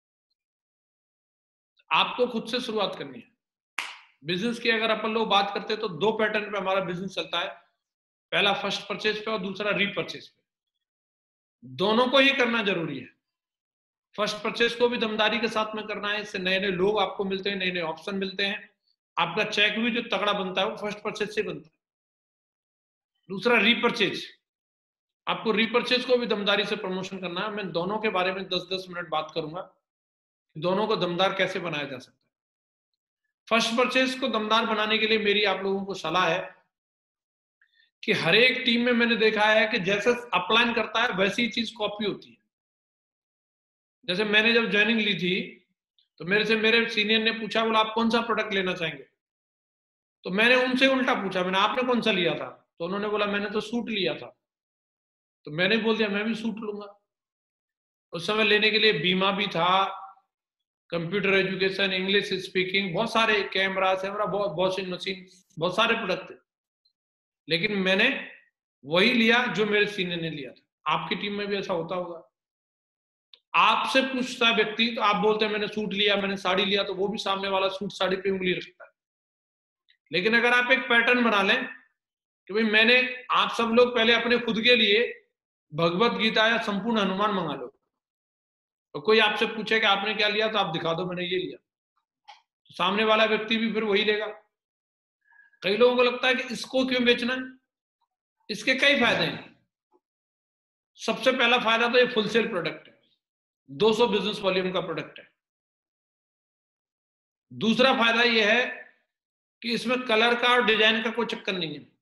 आपको खुद से शुरुआत करनी है। बिजनेस की अगर अपन लोग बात करते हैं तो दो पैटर्न पे हमारा बिजनेस चलता है। पहला फर्स्ट परचेज पे और दूसरा रीपरचेज पे। दोनों को ही करना जरूरी है। फर्स्ट परचेज को भी दमदारी के साथ में करना है, इससे नए नए लोग आपको मिलते हैं, नए नए ऑप्शन मिलते हैं। आपका चेक भी जो तगड़ा बनता है वो फर्स्ट परचेज से बनता है। दूसरा रीपरचेज, आपको रीपरचेज को भी दमदारी से प्रमोशन करना है। मैं दोनों के बारे में दस दस मिनट बात करूंगा, दोनों को दमदार कैसे बनाया जा सकता है। फर्स्ट परचेज को दमदार बनाने के लिए मेरी आप लोगों को सलाह है कि हर एक टीम में मैंने देखा है कि जैसे अपलाइन करता है वैसी चीज कॉपी होती है। जैसे मैंने जब ज्वाइनिंग ली थी तो मेरे से मेरे सीनियर ने पूछा, बोला आप कौन सा प्रोडक्ट लेना चाहेंगे। तो मैंने उनसे उल्टा पूछा, मैंने आपने कौन सा लिया था। तो उन्होंने बोला मैंने तो सूट लिया था। तो मैंने बोल दिया मैं भी सूट लूंगा। उस समय लेने के लिए बीमा भी था, कंप्यूटर एजुकेशन, इंग्लिश स्पीकिंग, बहुत सारे कैमरा सैमरा, वॉशिंग मशीन, बहुत सारे प्रोडक्ट थे। लेकिन मैंने वही लिया जो मेरे सीनियर ने लिया था। आपकी टीम में भी ऐसा होता होगा। आपसे पूछता है व्यक्ति, तो आप बोलते हैं मैंने सूट लिया, मैंने साड़ी लिया, तो वो भी सामने वाला सूट साड़ी पे उंगली रखता है। लेकिन अगर आप एक पैटर्न बना लें कि भाई मैंने, आप सब लोग पहले अपने खुद के लिए भगवत गीता या संपूर्ण हनुमान मंगा लो, तो कोई आपसे पूछे कि आपने क्या लिया, तो आप दिखा दो मैंने ये लिया, तो सामने वाला व्यक्ति भी फिर वही लेगा। कई लोगों को लगता है कि इसको क्यों बेचना है, इसके कई फायदे हैं। सबसे पहला फायदा तो ये फुल सेल प्रोडक्ट है, दो सौ बिजनेस वॉल्यूम का प्रोडक्ट है। दूसरा फायदा ये है कि इसमें कलर का और डिजाइन का कोई चक्कर नहीं है।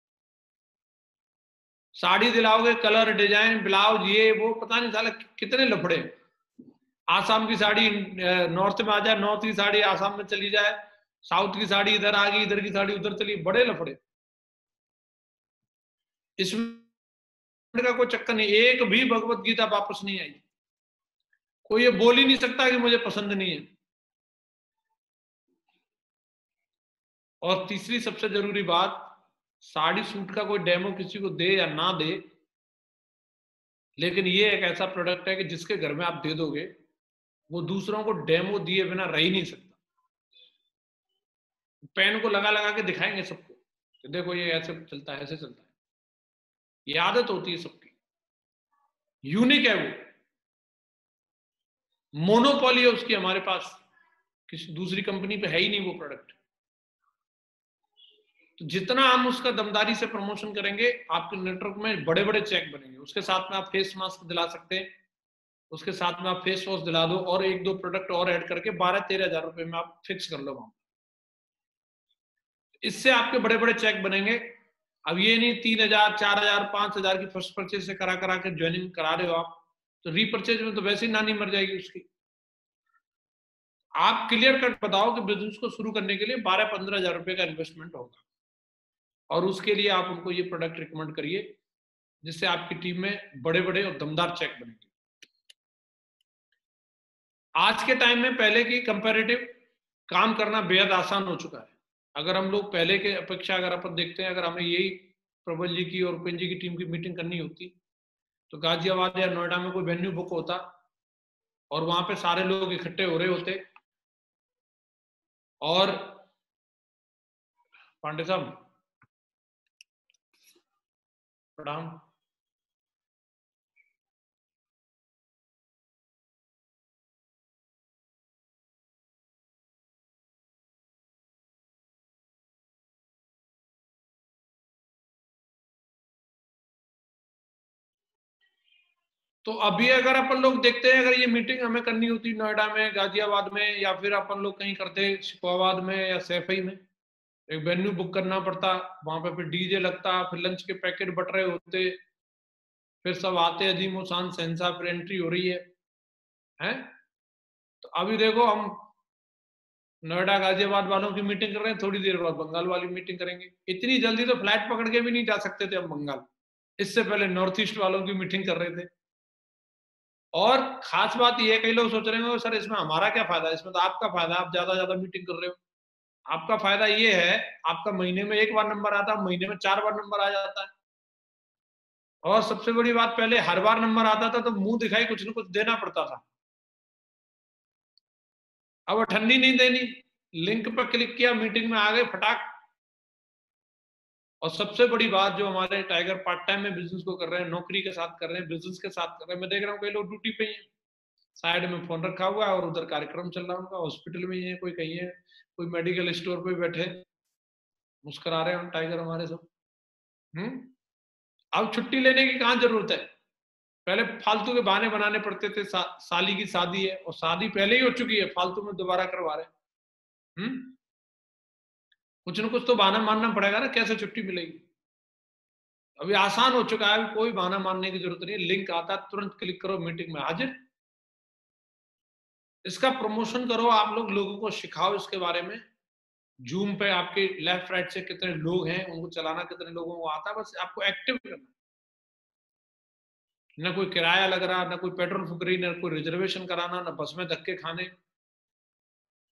साड़ी दिलाओगे, कलर डिजाइन ब्लाउज ये वो पता नहीं साला कितने लफड़े। आसाम की साड़ी नॉर्थ में आ जाए, नॉर्थ की साड़ी आसाम में चली जाए, साउथ की साड़ी इधर आ गई, इधर की साड़ी उधर चली, बड़े लफड़े। इसमें का कोई चक्कर नहीं, एक भी भगवत गीता वापस नहीं आई। कोई ये बोल ही नहीं सकता कि मुझे पसंद नहीं है। और तीसरी सबसे जरूरी बात, साड़ी सूट का कोई डेमो किसी को दे या ना दे, लेकिन ये एक ऐसा प्रोडक्ट है कि जिसके घर में आप दे दोगे, वो दूसरों को डेमो दिए बिना रह ही नहीं सकता। पेन को लगा लगा के दिखाएंगे सबको कि देखो ये ऐसे चलता है, ऐसे चलता है। ये आदत होती है सबकी, यूनिक है वो, मोनोपोली है उसकी हमारे पास, किसी दूसरी कंपनी पे है ही नहीं वो प्रोडक्ट। तो जितना हम उसका दमदारी से प्रमोशन करेंगे, आपके नेटवर्क में बड़े बड़े चेक बनेंगे। उसके साथ में आप फेस मास्क दिला सकते हैं, उसके साथ में आप फेस वॉश दिला दो, और एक दो प्रोडक्ट और ऐड करके बारह तेरह हजार रुपए में आप फिक्स कर लो वहां। इससे आपके बड़े बड़े चेक बनेंगे। अब ये नहीं तीन हजार चार हजार पांच हजार की फर्स्ट परचेज से करा करा के ज्वाइनिंग करा रहे हो आप, तो रीपरचेज में तो वैसे ही नानी मर जाएगी उसकी। आप क्लियर कट बताओ कि बिजनेस को शुरू करने के लिए बारह पंद्रह हजार रुपए का इन्वेस्टमेंट होगा, और उसके लिए आप उनको ये प्रोडक्ट रिकमेंड करिए, जिससे आपकी टीम में बड़े बड़े और दमदार चेक बनेंगे। आज के टाइम में पहले की कंपैरेटिव काम करना बेहद आसान हो चुका है। अगर हम लोग पहले के अपेक्षा अगर अपन देखते हैं, अगर हमें यही प्रबल जी की और उपेंद्र जी की टीम की मीटिंग करनी होती, तो गाजियाबाद या नोएडा में कोई वेन्यू बुक होता और वहां पे सारे लोग इकट्ठे हो रहे होते, और पांडे साहब प्रणाम, तो अभी अगर अपन लोग देखते हैं, अगर ये मीटिंग हमें करनी होती नोएडा में, गाजियाबाद में, या फिर अपन लोग कहीं करते शिकोहाबाद में या सैफई में, एक वेन्यू बुक करना पड़ता, वहां पे फिर डीजे लगता, फिर लंच के पैकेट बट रहे होते, फिर सब आते अजीम शान सहनसा, फिर एंट्री हो रही है हैं। तो अभी देखो हम नोएडा गाजियाबाद वालों की मीटिंग कर रहे हैं, थोड़ी देर बाद बंगाल वाली मीटिंग करेंगे। इतनी जल्दी तो फ्लाइट पकड़ के भी नहीं जा सकते थे हम बंगाल, इससे पहले नॉर्थ ईस्ट वालों की मीटिंग कर रहे थे। और खास बात यह है, कई लोग सोच रहे हैं सर इसमें हमारा क्या फायदा है, इसमें तो आपका फायदा, आप ज्यादा ज्यादा मीटिंग कर रहे हो। आपका फायदा ये है, आपका महीने में एक बार नंबर आता है, महीने में चार बार नंबर आ जाता है। और सबसे बड़ी बात, पहले हर बार नंबर आता था तो मुंह दिखाई कुछ न कुछ देना पड़ता था, अब ठंडी नहीं देनी, लिंक पर क्लिक किया मीटिंग में आ गए फटाक। और सबसे बड़ी बात, जो हमारे टाइगर पार्ट टाइम में बिजनेस को कर रहे हैं, नौकरी के साथ कर रहे हैं, बिजनेस के साथ कर रहे हैं, मैं देख रहा हूँ कई लोग ड्यूटी पे ही हैं, साइड में फोन रखा हुआ है और उधर कार्यक्रम चल रहा है उनका, हॉस्पिटल में ही है, कोई कहीं है, कोई मेडिकल स्टोर पे बैठे मुस्कुरा रहे हैं टाइगर हमारे सब। हम्म अब छुट्टी लेने की कहाँ जरूरत है, पहले फालतू के बहाने बनाने पड़ते थे, सा, साली की शादी है और शादी पहले ही हो चुकी है, फालतू में दोबारा करवा रहे हैं। हम्म कुछ न कुछ तो बहाना मानना पड़ेगा ना, कैसे छुट्टी मिलेगी। अभी आसान हो चुका है, कोई बहाना मानने की जरूरत नहीं है, लिंक आता है तुरंत क्लिक करो, मीटिंग में हाजिर। इसका प्रमोशन करो, आप लोग लोगों को सिखाओ इसके बारे में। जूम पे आपके लेफ्ट राइट से कितने लोग हैं, उनको चलाना कितने लोगों को आता है, बस आपको एक्टिव करना। ना कोई किराया लग रहा, ना कोई पेट्रोल फूक रही, ना कोई रिजर्वेशन कराना, ना बस में धक्के खाने,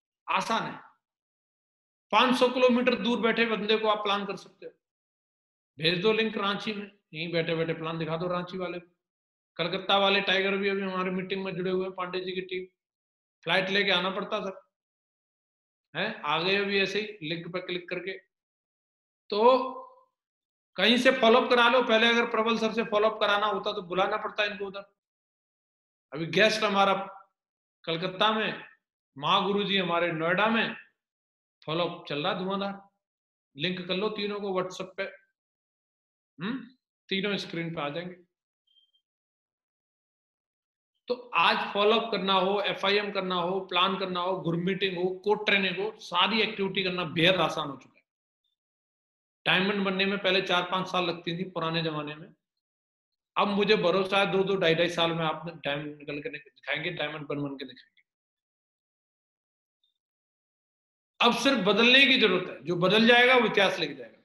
आसान है। पांच सौ किलोमीटर दूर बैठे बंदे को आप प्लान कर सकते हो, भेज दो लिंक रांची में, यहीं बैठे बैठे प्लान दिखा दो रांची वाले को। कलकत्ता वाले टाइगर भी अभी हमारे मीटिंग में जुड़े हुए हैं, पांडे जी की टीम। फ्लाइट लेके आना पड़ता सर, है आ गए अभी ऐसे ही लिंक पर क्लिक करके। तो कहीं से फॉलोअप करा लो, पहले अगर प्रबल सर से फॉलोअप कराना होता तो बुलाना पड़ता इनको उधर। अभी गेस्ट हमारा कलकत्ता में, महागुरु जी हमारे नोएडा में, फॉलोअप चल रहा धुआंधार। लिंक कर लो तीनों को व्हाट्सएप पे, हम्म तीनों स्क्रीन पे आ जाएंगे। तो आज फॉलोअप करना हो, एफआईएम करना हो, प्लान करना हो, ग्रुप मीटिंग हो, कोड ट्रेनिंग हो, सारी एक्टिविटी करना बेहद आसान हो चुका है। डायमंड बनने में पहले चार पांच साल लगती थी पुराने जमाने में, अब मुझे भरोसा है दो दो ढाई ढाई साल में आप डायमंड निकल के दिखाएंगे, डायमंड बन बन के दिखाएंगे। अब सिर्फ बदलने की जरूरत है, जो बदल जाएगा वो इतिहास लिख जाएगा।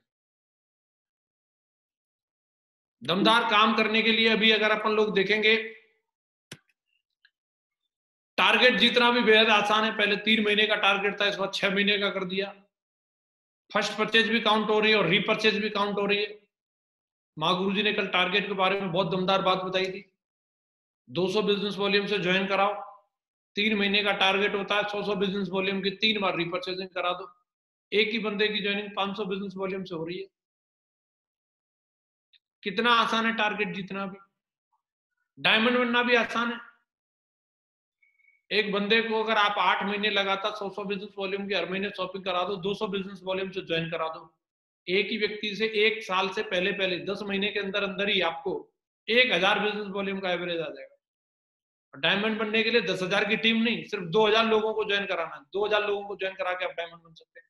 दमदार काम करने के लिए अभी अगर अपन लोग देखेंगे, टारगेट जीतना भी बेहद आसान है। पहले तीन महीने का टारगेट था, इस बार छह महीने का कर दिया। फर्स्ट परचेज भी काउंट हो रही है और रीपरचेज भी काउंट हो रही है। महागुरु जी ने कल टारगेट के बारे में बहुत दमदार बात बताई थी। दो सौ बिजनेस वॉल्यूम से ज्वाइन कराओ, तीन महीने का टारगेट होता है सौ सौ बिजनेस वॉल्यूम की, तीन बार रीपरचेजिंग करा दो। एक ही बंदे की ज्वाइनिंग पांच सौ बिजनेस वॉल्यूम से हो रही है। कितना आसान है टारगेट जीतना भी, डायमंड बनना भी आसान है। एक बंदे को अगर आप आठ महीने लगातार सौ सौ बिजनेस वॉल्यूम की हर महीने शॉपिंग करा दो, दो सौ बिजनेस वॉल्यूम से ज्वाइन करा दो, एक ही व्यक्ति से एक साल से पहले पहले दस महीने के अंदर अंदर ही आपको एक हजार बिजनेस वॉल्यूम का एवरेज आ जाएगा। डायमंड बनने के लिए दस हजार की टीम नहीं, सिर्फ दो हजार लोगों को ज्वाइन कराना है। दो हजार लोगों को ज्वाइन करा के आप डायमंड बन सकते हैं।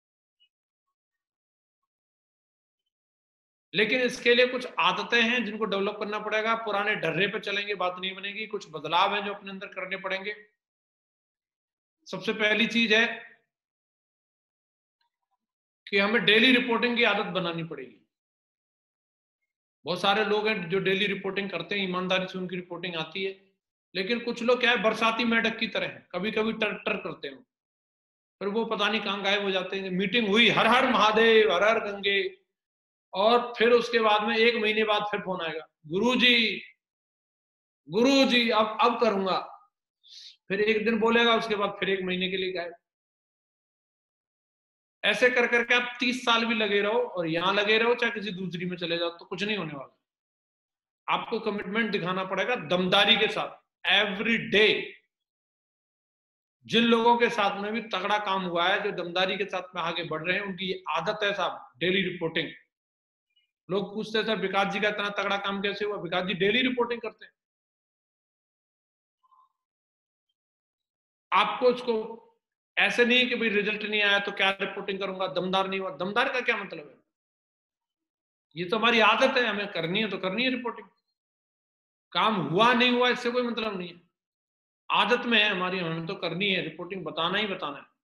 लेकिन इसके लिए कुछ आदतें हैं जिनको डेवलप करना पड़ेगा। पुराने ढर्रे पे चलेंगे बात नहीं बनेगी, कुछ बदलाव हैं जो अपने अंदर करने पड़ेंगे। सबसे पहली चीज है कि हमें डेली रिपोर्टिंग की आदत बनानी पड़ेगी। बहुत सारे लोग हैं जो डेली रिपोर्टिंग करते हैं, ईमानदारी से उनकी रिपोर्टिंग आती है, लेकिन कुछ लोग क्या है बरसाती मेंढक की तरह है, कभी कभी टर टर करते हैं, फिर वो पता नहीं कहां गायब हो जाते हैं। मीटिंग हुई, हर हर महादेव, हर हर गंगे, और फिर उसके बाद में एक महीने बाद फिर फोन आएगा, गुरुजी गुरुजी अब अब करूंगा। फिर एक दिन बोलेगा, उसके बाद फिर एक महीने के लिए गायब। ऐसे कर करके आप तीस साल भी लगे रहो और यहां लगे रहो, चाहे किसी दूसरी में चले जाओ, तो कुछ नहीं होने वाला। आपको कमिटमेंट दिखाना पड़ेगा दमदारी के साथ, एवरी डे। जिन लोगों के साथ में भी तगड़ा काम हुआ है, जो दमदारी के साथ में आगे बढ़ रहे हैं, उनकी आदत है साहब डेली रिपोर्टिंग। लोग पूछते हैं सर विकास जी का इतना तगड़ा काम कैसे हुआ? विकास जी डेली रिपोर्टिंग करते हैं। आपको इसको ऐसे नहीं कि भाई रिजल्ट नहीं आया तो क्या रिपोर्टिंग करूंगा, दमदार नहीं हुआ। दमदार का क्या मतलब है? ये तो हमारी आदत है, हमें करनी है तो करनी है रिपोर्टिंग। काम हुआ नहीं हुआ इससे कोई मतलब नहीं है, आदत में है हमारी, हमें तो करनी है रिपोर्टिंग, बताना ही बताना है।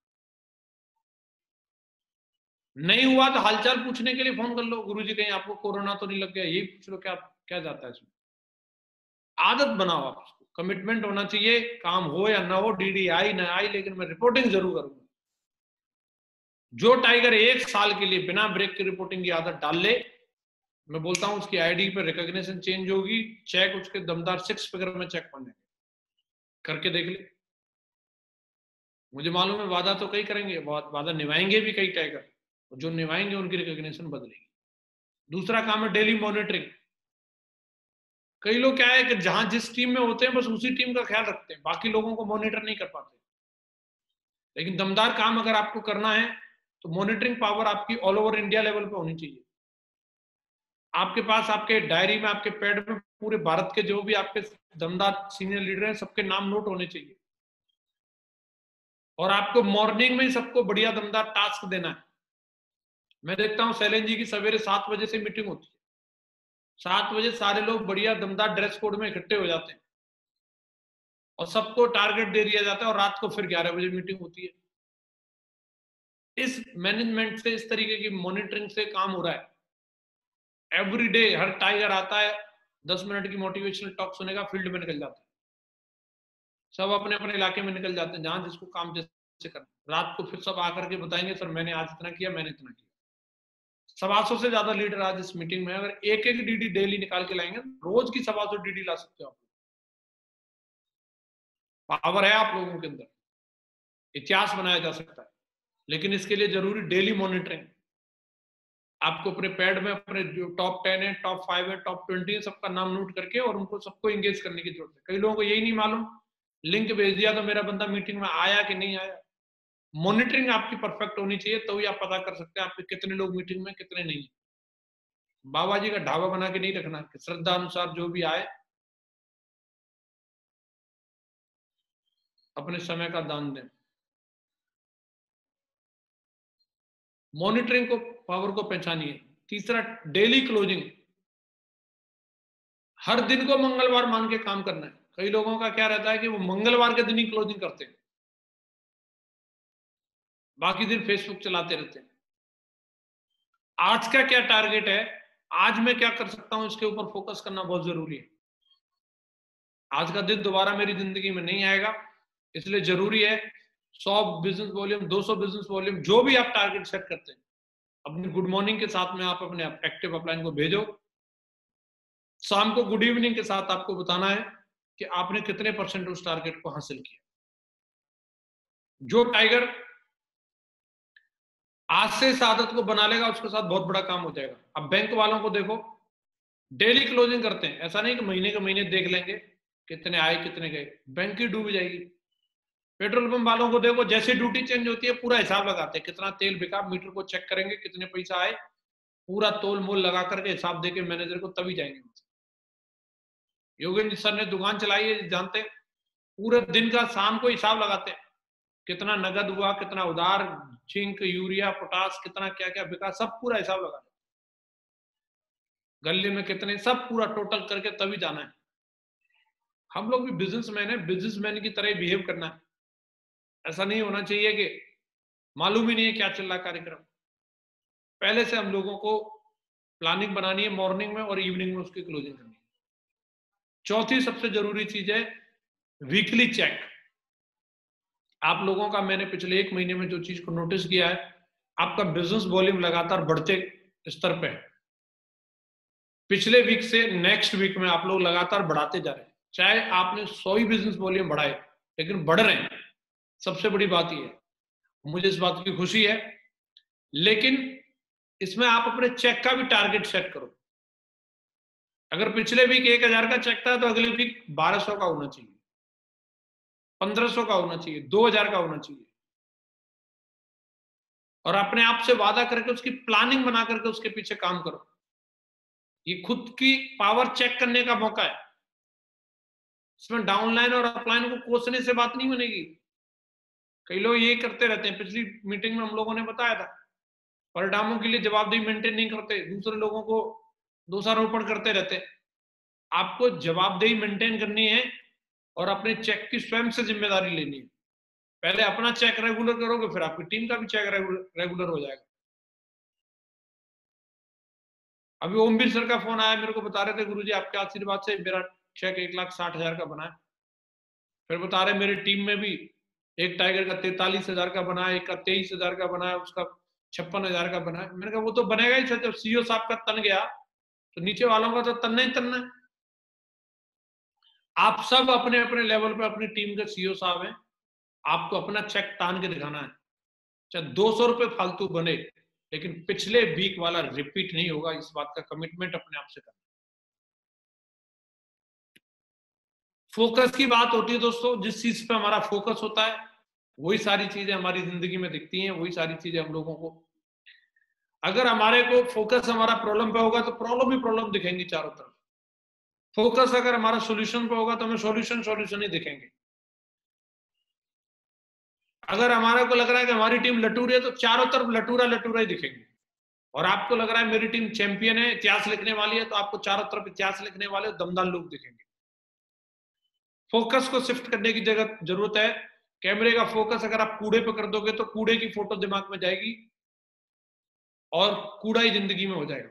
नहीं हुआ तो हालचाल पूछने के लिए फोन कर लो, गुरुजी कहीं आपको कोरोना तो नहीं लग गया, यही पूछ लो, क्या क्या जाता है इसमें। आदत बनाओ आप उसको, कमिटमेंट होना चाहिए, काम हो या ना हो, डीडी आई ना आई, लेकिन मैं रिपोर्टिंग जरूर करूंगा। जो टाइगर एक साल के लिए बिना ब्रेक की रिपोर्टिंग की आदत डाल ले, मैं बोलता हूं उसकी आईडी पे रिकॉग्निशन चेंज होगी, चेक उसके दमदार सिक्स फिगर में चेक बनेंगे। करके देख ले, मुझे मालूम है वादा तो कई करेंगे, वादा निभाएंगे भी कई टाइगर, जो निभाएंगे उनकी रिकॉग्निशन बदलेगी। दूसरा काम है डेली मॉनिटरिंग। कई लोग क्या है कि जहां जिस टीम में होते हैं बस उसी टीम का ख्याल रखते हैं, बाकी लोगों को मॉनिटर नहीं कर पाते। लेकिन दमदार काम अगर आपको करना है तो मॉनिटरिंग पावर आपकी ऑल ओवर इंडिया लेवल पे होनी चाहिए। आपके पास आपके डायरी में, आपके पैड में पूरे भारत के जो भी आपके दमदार सीनियर लीडर हैं सबके नाम नोट होने चाहिए, और आपको मॉर्निंग में ही सबको बढ़िया दमदार टास्क देना है। मैं देखता हूं शैलेंद्र जी की सवेरे सात बजे से मीटिंग होती है, सात बजे सारे लोग बढ़िया दमदार ड्रेस कोड में इकट्ठे हो जाते हैं और सबको टारगेट दे दिया जाता है, और रात को फिर ग्यारह बजे मीटिंग होती है। इस मैनेजमेंट से, इस तरीके की मॉनिटरिंग से काम हो रहा है। एवरी डे हर टाइगर आता है, दस मिनट की मोटिवेशनल टॉक सुनेगा, फील्ड में निकल जाता है, सब अपने अपने इलाके में निकल जाते हैं जहां जिसको काम जैसे करना। रात को फिर सब आकर के बताएंगे सर मैंने आज इतना किया, मैंने इतना किया। सवा सौ से ज्यादा लीडर आज इस मीटिंग में, अगर एक एक डीडी डेली निकाल के लाएंगे रोज की सवा सौ डीडी ला सकते हो आप। पावर है आप लोगों के अंदर, इतिहास बनाया जा सकता है, लेकिन इसके लिए जरूरी डेली मॉनिटरिंग। आपको अपने पैड में अपने जो टॉप टेन है, टॉप फाइव है, टॉप ट्वेंटी है, सबका नाम नोट करके और उनको सबको एंगेज करने की जरूरत है। कई लोगों को यही नहीं मालूम, लिंक भेज दिया तो मेरा बंदा मीटिंग में आया कि नहीं आया। मॉनिटरिंग आपकी परफेक्ट होनी चाहिए, तो ही आप पता कर सकते हैं आपके कितने लोग मीटिंग में, कितने नहीं। बाबा जी का ढाबा बना के नहीं रखना, श्रद्धा अनुसार जो भी आए अपने समय का दान दें। मॉनिटरिंग को, पावर को पहचानिए। तीसरा, डेली क्लोजिंग। हर दिन को मंगलवार मान के काम करना है। कई लोगों का क्या रहता है कि वो मंगलवार के दिन ही क्लोजिंग करते हैं, बाकी दिन फेसबुक चलाते रहते हैं। आज का क्या टारगेट है, आज मैं क्या कर सकता हूं, इसके ऊपर फोकस करना बहुत जरूरी है। आज का दिन दोबारा मेरी जिंदगी में नहीं आएगा, इसलिए जरूरी है सौ बिजनेस वॉल्यूम, दो सौ बिजनेस वॉल्यूम, जो भी आप टारगेट सेट करते हैं, अपनी गुड मॉर्निंग के साथ में आप अपने एक्टिव अपलाइन को भेजो। शाम को गुड इवनिंग के साथ आपको बताना है कि आपने कितने परसेंट उस टारगेट को हासिल किया। जो टाइगर आज से इस आदत को बना लेगा उसके साथ बहुत बड़ा काम हो जाएगा। अब बैंक वालों को देखो, डेली क्लोजिंग करते हैं, ऐसा नहीं कि महीने के महीने देख लेंगे कितने आए कितने गए, बैंक की डूब जाएगी। पेट्रोल पंप वालों को देखो, जैसे ड्यूटी चेंज होती है पूरा हिसाब लगाते हैं, कितना तेल बिका, मीटर को चेक करेंगे, कितने पैसा आए, पूरा तोल मोल लगा करके हिसाब देके मैनेजर को तभी जाएंगे। योगेंद्र सर ने दुकान चलाई है, जानते हैं, पूरे दिन का शाम को हिसाब लगाते हैं, कितना नगद हुआ, कितना उधार, जिंक, यूरिया, पोटास, कितना क्या क्या बिका, सब पूरा हिसाब लगाते हैं। गले में कितने, सब पूरा टोटल करके तभी जाना है। हम लोग भी बिजनेसमैन है, बिजनेसमैन की तरह बिहेव करना है। ऐसा नहीं होना चाहिए कि मालूम ही नहीं है क्या चल रहा कार्यक्रम। पहले से हम लोगों को प्लानिंग बनानी है, मॉर्निंग में और इवनिंग में उसकी क्लोजिंग करनी है। चौथी सबसे जरूरी चीज है वीकली चेक। आप लोगों का मैंने पिछले एक महीने में जो चीज को नोटिस किया है, आपका बिजनेस वॉल्यूम लगातार बढ़ते स्तर पे है। पिछले वीक से नेक्स्ट वीक में आप लोग लगातार बढ़ाते जा रहे हैं। चाहे आपने सौ ही बिजनेस वॉल्यूम बढ़ाए, लेकिन बढ़ रहे हैं, सबसे बड़ी बात यह है। मुझे इस बात की खुशी है, लेकिन इसमें आप अपने चेक का भी टारगेट सेट करो। अगर पिछले वीक एक हजार का चेक था तो अगले वीक बारह सौ का होना चाहिए, पंद्रह सौ का होना चाहिए, दो हजार का होना चाहिए। और अपने आप से वादा करके उसकी प्लानिंग बना करके उसके पीछे काम करो। ये खुद की पावर चेक करने का मौका है। इसमें डाउनलाइन और अपलाइन को कोसने से बात नहीं बनेगी। कई लोग ये करते रहते हैं, पिछली मीटिंग में हम लोगों ने बताया था, परिणामों के लिए जवाबदेही मेंटेन नहीं करते, दूसरे लोगों को दोषारोपण करते रहते। आपको जवाबदेही मेंटेन करनी है और अपने चेक की स्वयं से जिम्मेदारी लेनी है। पहले अपना चेक रेगुलर करोगे, फिर आपकी टीम का भी चेक रेगुलर हो जाएगा। अभी ओमवीर सर का फोन आया, मेरे को बता रहे थे गुरुजी आपके आशीर्वाद से मेरा चेक एक लाख साठ हजार का बना है। फिर बता रहे मेरी टीम में भी एक टाइगर का तैतालीस हजार का बना है, एक का तेईस हजार का बना है, उसका छप्पन हजार का बना है। मैंने कहा वो तो बनेगा ही सर, जब सीईओ साहब का तन गया तो नीचे वालों का तो तनना ही तनना है। आप सब अपने अपने लेवल पे अपनी टीम के सीईओ साहब हैं, आपको अपना चेक तान के दिखाना है। चाहे दो सौ रुपए फालतू बने, लेकिन पिछले वीक वाला रिपीट नहीं होगा। इस बात का कमिटमेंट अपने आप से करना। फोकस की बात होती है दोस्तों, जिस चीज पे हमारा फोकस होता है वही सारी चीजें हमारी जिंदगी में दिखती हैं, वही सारी चीजें हम लोगों को। अगर हमारे को फोकस हमारा प्रॉब्लम पे होगा तो प्रॉब्लम ही प्रॉब्लम दिखेंगी चारों तरफ। फोकस अगर हमारा सॉल्यूशन पे होगा तो हमें सॉल्यूशन सॉल्यूशन ही दिखेंगे। अगर हमारे को लग रहा है कि हमारी टीम लटूरी है तो चारों तरफ लटूरा लटूरा ही दिखेंगे। और आपको लग रहा है मेरी टीम चैंपियन है, इतिहास लिखने वाली है, तो आपको चारों तरफ इतिहास लिखने वाले दमदार लोग दिखेंगे। फोकस को शिफ्ट करने की जगह जरूरत है। कैमरे का फोकस अगर आप कूड़े पे कर दोगे तो कूड़े की फोटो दिमाग में जाएगी और कूड़ा ही जिंदगी में हो जाएगा।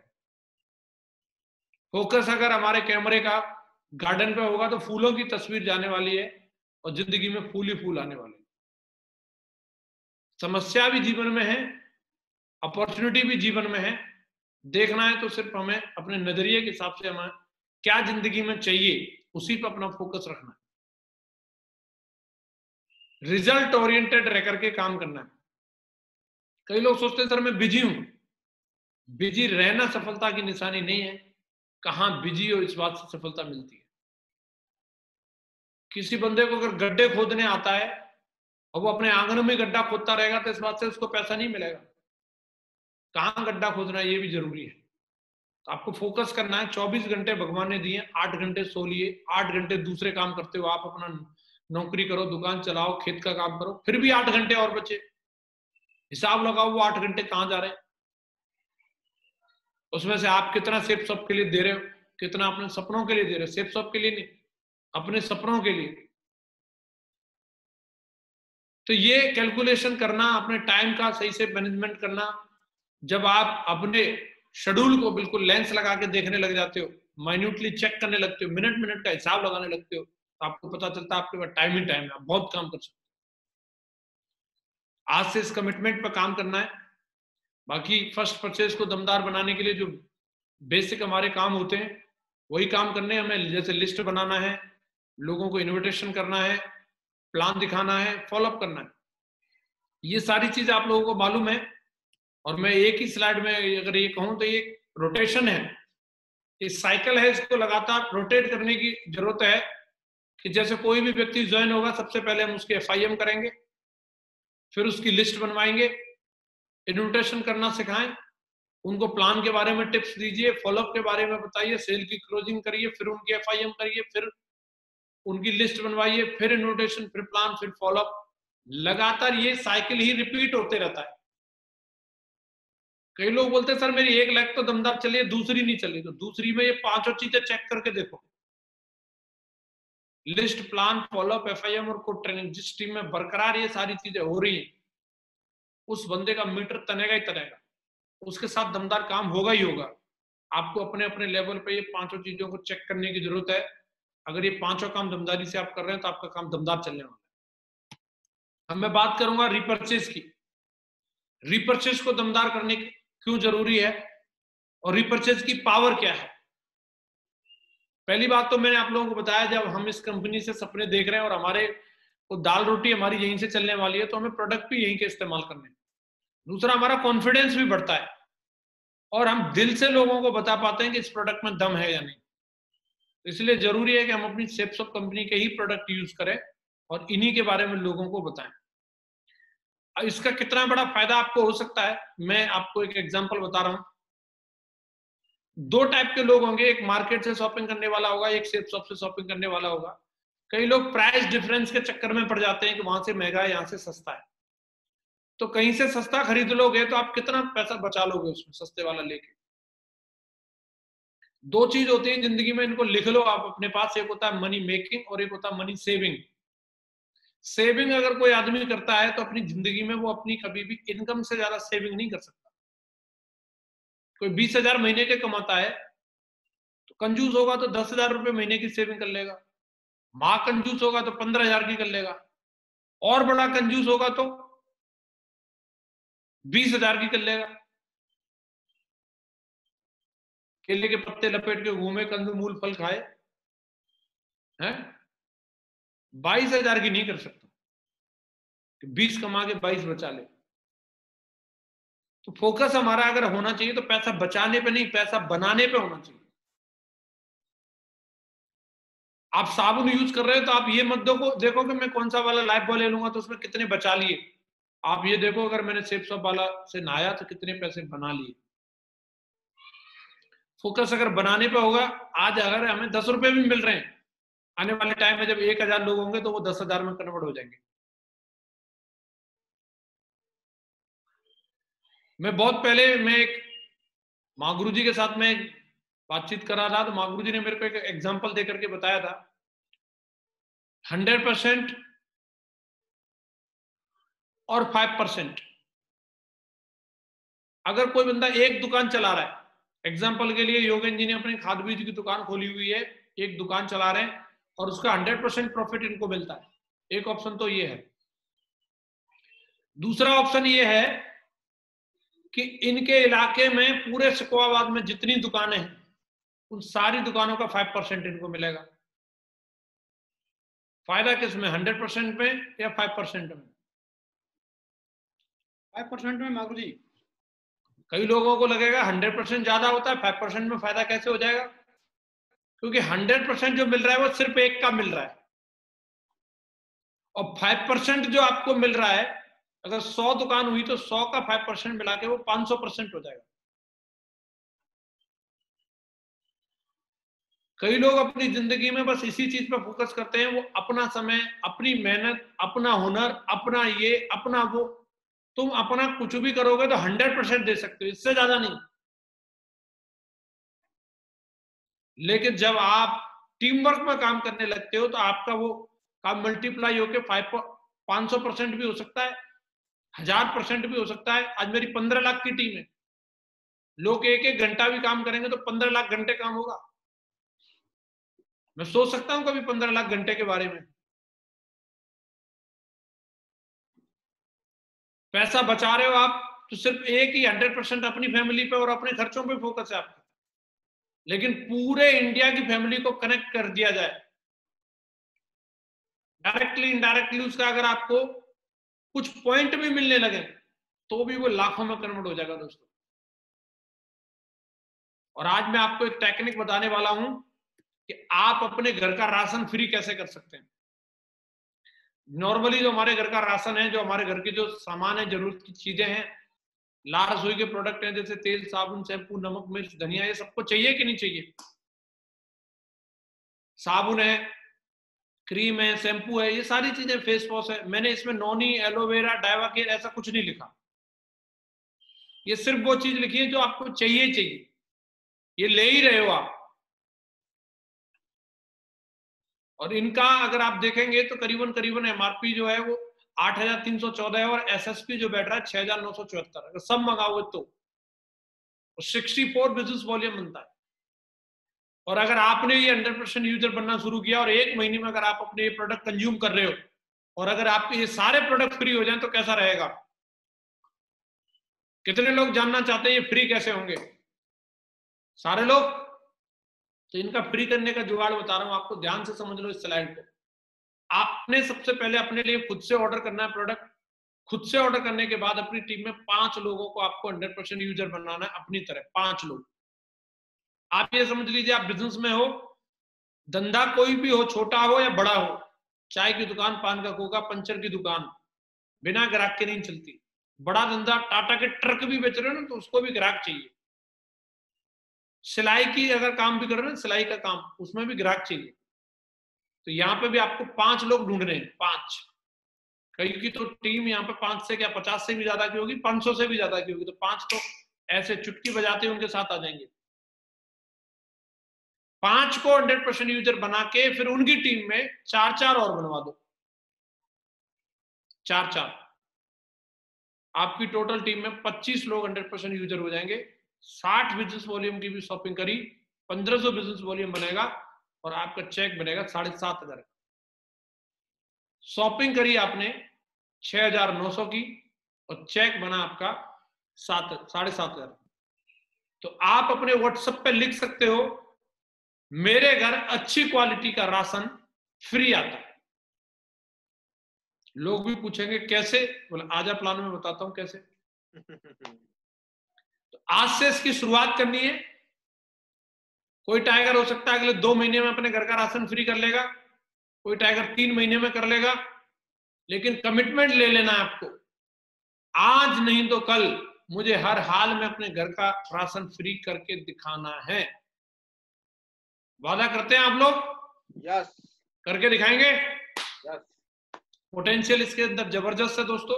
फोकस अगर हमारे कैमरे का गार्डन पे होगा तो फूलों की तस्वीर जाने वाली है और जिंदगी में फूल ही फूल आने वाले। समस्या भी जीवन में है, अपॉर्चुनिटी भी जीवन में है, देखना है तो सिर्फ हमें अपने नजरिए के हिसाब से हमें क्या जिंदगी में चाहिए उसी पर अपना फोकस रखना है, रिजल्ट ओरिएंटेड रह करके काम करना है। कई लोग सोचते हैं सर मैं बिजी हूं, बिजी रहना सफलता की निशानी नहीं है, कहां बिजी हो इस बात से सफलता मिलती है। किसी बंदे को अगर गड्ढे खोदने आता है और वो अपने आंगन में गड्ढा खोदता रहेगा तो इस बात से उसको पैसा नहीं मिलेगा। कहां गड्ढा खोदना है ये भी जरूरी है। तो आपको फोकस करना है, चौबीस घंटे भगवान ने दिए, आठ घंटे सो लिए, आठ घंटे दूसरे काम करते हो, आप अपना नौकरी करो, दुकान चलाओ, खेत का काम करो, फिर भी आठ घंटे और बचे, हिसाब लगाओ वो आठ घंटे कहां जा रहे हैं। उसमें से आप कितना सेफ सबके लिए दे रहे हो, कितना अपने सपनों के लिए दे रहे हो, सेफ सबके लिए नहीं, अपने सपनों के लिए। तो ये कैलकुलेशन करना, अपने टाइम का सही से मैनेजमेंट करना, जब आप अपने शेड्यूल को बिल्कुल लेंस लगा के देखने लग जाते हो, माइन्यूटली चेक करने लगते हो, मिनट मिनट का हिसाब लगाने लगते हो, तो आपको पता चलता है आपके पास टाइम ही टाइम है, आप बहुत काम कर सकते हो। आज से इस कमिटमेंट पर काम करना है। बाकी फर्स्ट परचेज को दमदार बनाने के लिए जो बेसिक हमारे काम होते हैं वही काम करने हैं हमें, जैसे लिस्ट बनाना है, लोगों को इनविटेशन करना है, प्लान दिखाना है, फॉलोअप करना है। ये सारी चीज आप लोगों को मालूम है। और मैं एक ही स्लाइड में अगर ये कहूं तो ये रोटेशन है, ये साइकिल है, इसको लगातार रोटेट करने की जरूरत है। कि जैसे कोई भी व्यक्ति ज्वाइन होगा, सबसे पहले हम उसके एफ आई एम करेंगे, फिर उसकी लिस्ट बनवाएंगे, इन्विटेशन करना सिखाएं, उनको प्लान के बारे में टिप्स दीजिए, फॉलोअप के बारे में बताइए, सेल की क्लोजिंग करिए, फिर उनकी एफ आई एम करिए, फिर उनकी लिस्ट बनवाइए, फिर इन्विटेशन, फिर प्लान, फिर फॉलोअप। लगातार ये साइकिल ही रिपीट होते रहता है। कई लोग बोलते हैं सर मेरी एक लाख तो दमदार चली है, दूसरी नहीं चली, तो दूसरी में ये पांचों चीजें चेक करके देखो, list, plan, follow up, F I M और कोड ट्रेनिंग, जिस टीम में बरकरार ये सारी चीजें हो रही हैं, उस बंदे का मीटर तनेगा ही तनेगा, उसके साथ दमदार काम होगा ही होगा। आपको अपने अपने लेवल पे ये पांचों चीजों को चेक करने की जरूरत है। अगर ये पांचों काम दमदारी से आप कर रहे हैं तो आपका काम दमदार चलने वाला है। अब मैं बात करूंगा रिपर्चेज की। रिपर्चेज को दमदार करने की क्यों जरूरी है और रिपर्चेज की पावर क्या है। पहली बात तो मैंने आप लोगों को बताया, जब हम इस कंपनी से सपने देख रहे हैं और हमारे को दाल रोटी हमारी यहीं से चलने वाली है, तो हमें प्रोडक्ट भी यहीं के इस्तेमाल करने हैं। दूसरा, हमारा कॉन्फिडेंस भी बढ़ता है और हम दिल से लोगों को बता पाते हैं कि इस प्रोडक्ट में दम है या नहीं। इसलिए जरूरी है कि हम अपनी सेप्स ऑफ कंपनी के ही प्रोडक्ट यूज करें और इन्हीं के बारे में लोगों को बताएं। इसका कितना बड़ा फायदा आपको हो सकता है, मैं आपको एक एग्जांपल बता रहा हूं। दो टाइप के लोग होंगे, एक मार्केट से शॉपिंग करने वाला होगा, एक सेप्स ऑफ से शॉपिंग करने वाला होगा। कई लोग प्राइस डिफरेंस के चक्कर में पड़ जाते हैं कि वहां से महंगा है, यहां से सस्ता है। तो कहीं से सस्ता खरीद लोगे तो आप कितना पैसा बचा लोगे उसमें, सस्ते वाला लेके। दो चीज होती है जिंदगी में, इनको लिख लो आप अपने पास, एक होता है मनी मेकिंग और एक होता है मनी सेविंग। सेविंग अगर कोई आदमी करता है तो अपनी जिंदगी में वो अपनी कभी भी इनकम से ज्यादा सेविंग नहीं कर सकता। कोई बीस हजार महीने के कमाता है तो कंजूस होगा तो दस हजार रुपए महीने की सेविंग कर लेगा, मां कंजूस होगा तो पंद्रह हजार की कर लेगा, और बड़ा कंजूस होगा तो बीस हजार की कर लेगा। केले के पत्ते लपेट के घूमे, कंदमूल फल खाए, हैं बाईस हजार की नहीं कर सकता, बीस कमा के बाईस बचा ले। तो फोकस हमारा अगर होना चाहिए तो पैसा बचाने पे नहीं, पैसा बनाने पे होना चाहिए। आप साबुन यूज कर रहे हो तो आप ये मत देखो देखो कि मैं कौन सा वाला लाइफ बॉय ले लूंगा तो उसमें कितने बचा लिए। आप ये देखो अगर मैंने सेफ सब वाला से नहाया तो कितने पैसे बना लिए। फोकस अगर बनाने पे होगा, आज अगर हमें दस रुपए भी मिल रहे हैं, आने वाले टाइम में जब एक हजार लोग होंगे तो वो दस हजार में कन्वर्ट हो जाएंगे। मैं बहुत पहले मैं एक माँ गुरु जी के साथ में बातचीत कर रहा था, तो माँ गुरु जी ने मेरे को एक एग्जाम्पल देकर के बताया था, हंड्रेड परसेंट और फाइव परसेंट। अगर कोई बंदा एक दुकान चला रहा है, एग्जाम्पल के लिए योगेन जी ने अपनी खाद बीज की दुकान खोली हुई है, एक दुकान चला रहे हैं और उसका हंड्रेड परसेंट प्रॉफिट इनको मिलता है, एक ऑप्शन तो ये है। दूसरा ऑप्शन ये है कि इनके इलाके में पूरे सिकोआबाद में जितनी दुकानें हैं उन सारी दुकानों का फाइव परसेंट इनको मिलेगा। फायदा किसमें, हंड्रेड परसेंट में या फाइव परसेंट में? फाइव परसेंट में मागू जी। कई लोगों को लगेगा हंड्रेड परसेंट ज्यादा होता है, फाइव परसेंट में फायदा कैसे हो जाएगा? क्योंकि हंड्रेड परसेंट जो मिल रहा है वो सिर्फ एक का मिल रहा है, और फाइव परसेंट जो आपको मिल रहा है, अगर सौ दुकान हुई तो सौ का फाइव परसेंट मिला के वो पांच सौ परसेंट हो जाएगा। कई लोग अपनी जिंदगी में बस इसी चीज पर फोकस करते हैं, वो अपना समय, अपनी मेहनत, अपना हुनर, अपना ये, अपना वो। तुम अपना कुछ भी करोगे तो हंड्रेड परसेंट दे सकते हो, इससे ज्यादा नहीं। लेकिन जब आप टीम वर्क में काम करने लगते हो तो आपका वो काम मल्टीप्लाई होकर फाइव पांच सौ परसेंट भी हो सकता है, हजार परसेंट भी हो सकता है। आज मेरी पंद्रह लाख की टीम है, लोग एक एक घंटा भी काम करेंगे तो पंद्रह लाख घंटे काम होगा। मैं सोच सकता हूं कभी पंद्रह लाख घंटे के बारे में। पैसा बचा रहे हो आप तो सिर्फ एक ही हंड्रेड परसेंट अपनी फैमिली पे और अपने खर्चों पे फोकस है आपका, लेकिन पूरे इंडिया की फैमिली को कनेक्ट कर दिया जाए डायरेक्टली इनडायरेक्टली, उसका अगर आपको कुछ पॉइंट भी मिलने लगे तो भी वो लाखों में कन्वर्ट हो जाएगा दोस्तों। और आज मैं आपको एक टेक्निक बताने वाला हूं कि आप अपने घर का राशन फ्री कैसे कर सकते हैं। नॉर्मली जो हमारे घर का राशन है, जो हमारे घर के जो सामान है, जरूरत की चीजें हैं, लाल रसोई के प्रोडक्ट हैं, जैसे तेल, साबुन, शैम्पू, नमक, मिर्च, धनिया, ये सबको चाहिए कि नहीं चाहिए? साबुन है, क्रीम है, शैम्पू है, ये सारी चीजें, फेस वॉश है। मैंने इसमें नॉनी, एलोवेरा, डाइवाकेर ऐसा कुछ नहीं लिखा, ये सिर्फ वो चीज लिखी है जो आपको चाहिए चाहिए, ये ले ही रहे हो आप। और इनका अगर आप देखेंगे तो करीबन करीबन एमआरपी जो है वो आठ हजार तीन सौ चौदह है, और एसएसपी जो बैठ रहा है छह हजार नौ सौ चौहत्तर। अगर सब मंगाओगे तो सिक्सटी फोर बिजनेस वॉल्यूम बनता है। और अगर आपने ये हंड्रेड परसेंट यूजर बनना शुरू किया और एक महीने में अगर आप अपने ये प्रोडक्ट कंज्यूम कर रहे हो और अगर आपके ये सारे प्रोडक्ट फ्री हो जाएं तो कैसा रहेगा? कितने लोग जानना चाहते हैं ये फ्री कैसे होंगे? सारे लोग। तो इनका फ्री करने का जुगाड़ बता रहा हूं आपको, ध्यान से समझ लो इस स्लाइड को। आपने सबसे पहले अपने लिए खुद से ऑर्डर करना है प्रोडक्ट। खुद से ऑर्डर करने के बाद अपनी टीम में पांच लोगों को आपको हंड्रेड परसेंट यूजर बनाना है अपनी तरह, पांच लोग। आप ये समझ लीजिए आप बिजनेस में हो, धंधा कोई भी हो, छोटा हो या बड़ा हो, चाय की दुकान, पान का खोखा, पंचर की दुकान, बिना ग्राहक के नहीं चलती। बड़ा धंधा, टाटा के ट्रक भी बेच रहे हो ना तो उसको भी ग्राहक चाहिए। सिलाई की अगर काम भी कर रहे हो ना, सिलाई का काम, उसमें भी ग्राहक चाहिए। तो यहाँ पे भी आपको पांच लोग ढूंढ रहे हैं, पांच। कई की तो टीम यहाँ पे पांच से क्या पचास से भी ज्यादा की होगी, पांच सौ से भी ज्यादा की होगी, तो पांच तो ऐसे चुटकी बजाते उनके साथ आ जाएंगे। पांच को हंड्रेड परसेंट यूजर बना के फिर उनकी टीम में चार चार और बनवा दो, चार चार। आपकी टोटल टीम में पच्चीस लोग हंड्रेड परसेंट यूजर हो जाएंगे। साठ बिजनेस वॉल्यूम की भी शॉपिंग करी, पंद्रह सौ बिजनेस वॉल्यूम बनेगा और आपका चेक बनेगा साढ़े सात हजार। शॉपिंग करी आपने छह हजार नौ सौ की और चेक बना आपका सात साढ़े सात हजार। तो आप अपने व्हाट्सएप पे लिख सकते हो, मेरे घर अच्छी क्वालिटी का राशन फ्री आता है। लोग भी पूछेंगे कैसे, बोले आजा प्लान में बताता हूं कैसे। तो आज से इसकी शुरुआत करनी है। कोई टाइगर हो सकता है अगले दो महीने में अपने घर का राशन फ्री कर लेगा, कोई टाइगर तीन महीने में कर लेगा, लेकिन कमिटमेंट ले लेना है आपको, आज नहीं तो कल मुझे हर हाल में अपने घर का राशन फ्री करके दिखाना है। वादा करते हैं आप लोग? यस। करके दिखाएंगे? यस। पोटेंशियल इसके अंदर जबरदस्त है दोस्तों।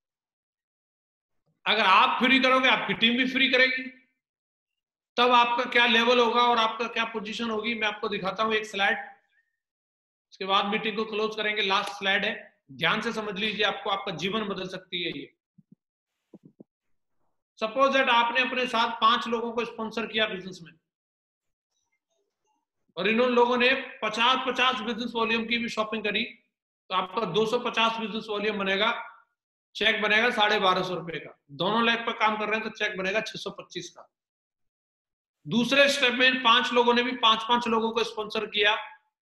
अगर आप फ्री करोगे आपकी टीम भी फ्री करेगी, तब आपका क्या लेवल होगा और आपका क्या पोजीशन होगी, मैं आपको दिखाता हूं एक स्लाइड। इसके बाद मीटिंग को क्लोज करेंगे। लास्ट स्लाइड है, ध्यान से समझ लीजिए, आपको आपका जीवन बदल सकती है ये। सपोज दैट आपने अपने साथ पांच लोगों को स्पॉन्सर किया बिजनेस में और इन लोगों ने पचास पचास बिजनेस वॉल्यूम की भी शॉपिंग करी, तो आपका दो सौ पचास बिजनेस वॉल्यूम बनेगा। चेक बनेगा साढ़े बारह सौ रुपए का। दोनों लेग पर काम कर रहे हैं तो चेक बनेगा छह सौ पच्चीस का। दूसरे स्टेप में पांच लोगों ने भी पांच पांच लोगों को स्पॉन्सर किया,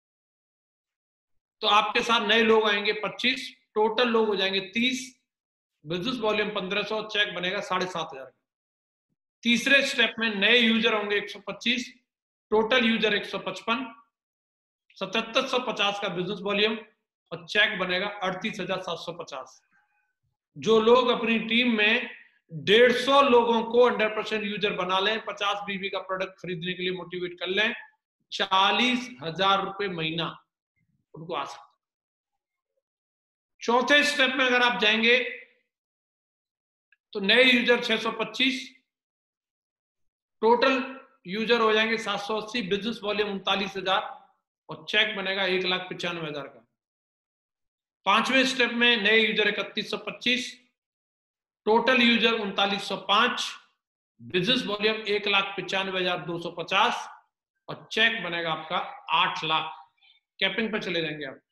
तो आपके साथ नए लोग आएंगे पच्चीस, टोटल लोग हो जाएंगे तीस, बिजनेस वॉल्यूम पंद्रह सौ, चेक बनेगा साढ़े सात हजार। तीसरे स्टेप में नए यूजर होंगे एक सौ पच्चीस, टोटल यूजर एक सौ पचपन, सतहत्तर सौ पचास का बिजनेस वॉल्यूम और चेक बनेगा अड़तीस हजार सात सौ पचास। जो लोग अपनी टीम में डेढ़ सौ लोगों को हंड्रेड परसेंट यूजर बना लें, पचास बीबी का प्रोडक्ट खरीदने के लिए मोटिवेट कर लें, चालीस हजार रुपए महीना उनको आ सकता है। चौथे स्टेप में अगर आप जाएंगे तो नए यूजर छह सौ पच्चीस, टोटल यूजर हो जाएंगे सात सौ अस्सी, बिजनेस वॉल्यूम उनतालीस हजार और चेक बनेगा एक लाख पचानवे हजार का। पांचवें स्टेप में नए यूजर इकतीस सौ पच्चीस, टोटल यूजर उनतालीस सौ पांच, बिजनेस वॉल्यूम एक लाख पचानवे हजार दो सौ पचास और चेक बनेगा आपका आठ लाख। कैपिंग पर चले जाएंगे आप।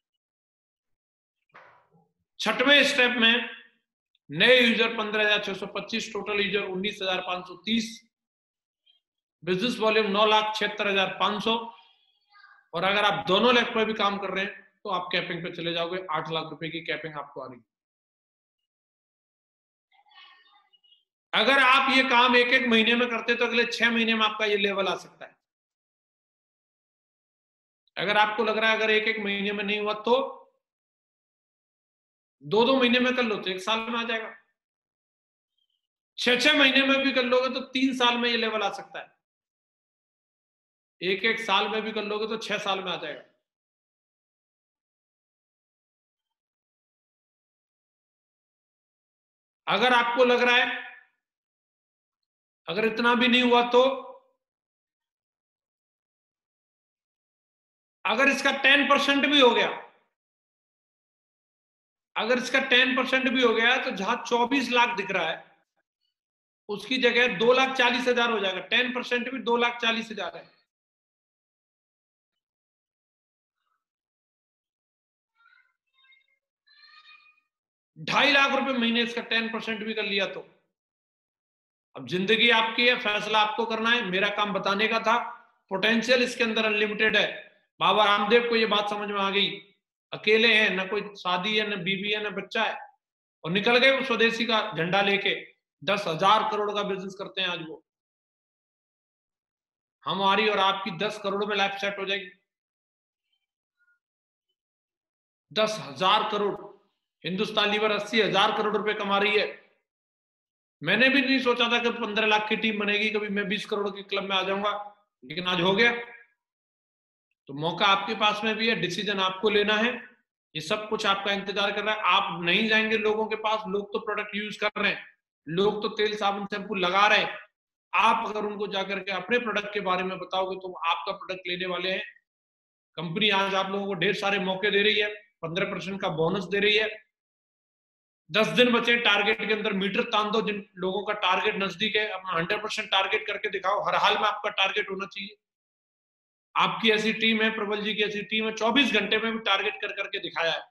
छठवें स्टेप में नए यूजर पंद्रह हजार छह सौ पच्चीस, टोटल यूजर उन्नीस हजार पांच सौ तीस, बिजनेस वॉल्यूम नौ लाख छिहत्तर हजार पांच सौ और अगर आप दोनों लेग पर भी काम कर रहे हैं तो आप कैपिंग पे चले जाओगे, आठ लाख रुपए की कैपिंग आपको आ रही है। अगर आप ये काम एक एक महीने में करते तो अगले छह महीने में आपका ये लेवल आ सकता है। अगर आपको लग रहा है अगर एक एक महीने में नहीं हुआ तो दो दो महीने में कर लो तो एक साल में आ जाएगा। छह छह महीने में भी कर लोगे तो तीन साल में ये लेवल आ सकता है। एक एक साल में भी कर लोगे तो छह साल में आ जाएगा। अगर आपको लग रहा है अगर इतना भी नहीं हुआ तो अगर इसका टेन परसेंट भी हो गया, अगर इसका टेन परसेंट भी हो गया तो जहां चौबीस लाख दिख रहा है उसकी जगह दो लाख चालीस हजार हो जाएगा। टेन परसेंट भी दो लाख चालीस हजार है। ढाई लाख रुपए महीने इसका टेन परसेंट भी कर लिया तो अब जिंदगी आपकी है, फैसला आपको करना है। मेरा काम बताने का था। पोटेंशियल इसके अंदर अनलिमिटेड है। बाबा रामदेव को ये बात समझ में आ गई। अकेले हैं, ना कोई शादी है, ना बीवी है, ना बच्चा है और निकल गए वो स्वदेशी का झंडा लेके। दस हजार करोड़ का बिजनेस करते हैं आज वो। हमारी और आपकी दस करोड़ में लाइफ सेट हो जाएगी। दस हजार करोड़। हिंदुस्तान लीवर अस्सी हजार करोड़ रुपए कमा रही है। मैंने भी नहीं सोचा था कि पंद्रह लाख की टीम बनेगी, कभी मैं बीस करोड़ के क्लब में आ जाऊंगा, लेकिन आज हो गया। तो मौका आपके पास में भी है, डिसीजन आपको लेना है। ये सब कुछ आपका इंतजार कर रहा है। आप नहीं जाएंगे लोगों के पास, लोग तो प्रोडक्ट यूज कर रहे हैं, लोग तो तेल साबुन शैम्पू लगा रहे हैं। आप अगर उनको जाकर के अपने प्रोडक्ट के बारे में बताओगे तो आपका प्रोडक्ट लेने वाले हैं। कंपनी आज आप लोगों को ढेर सारे मौके दे रही है, पंद्रह परसेंट का बोनस दे रही है। दस दिन बचे टारगेट के अंदर, मीटर तान दो। जिन लोगों का टारगेट नजदीक है अपना हंड्रेड परसेंट टारगेट करके दिखाओ। हर हाल में आपका टारगेट होना चाहिए। आपकी ऐसी टीम है, प्रबल जी की ऐसी टीम है, चौबीस घंटे में भी टारगेट कर करके दिखाया है।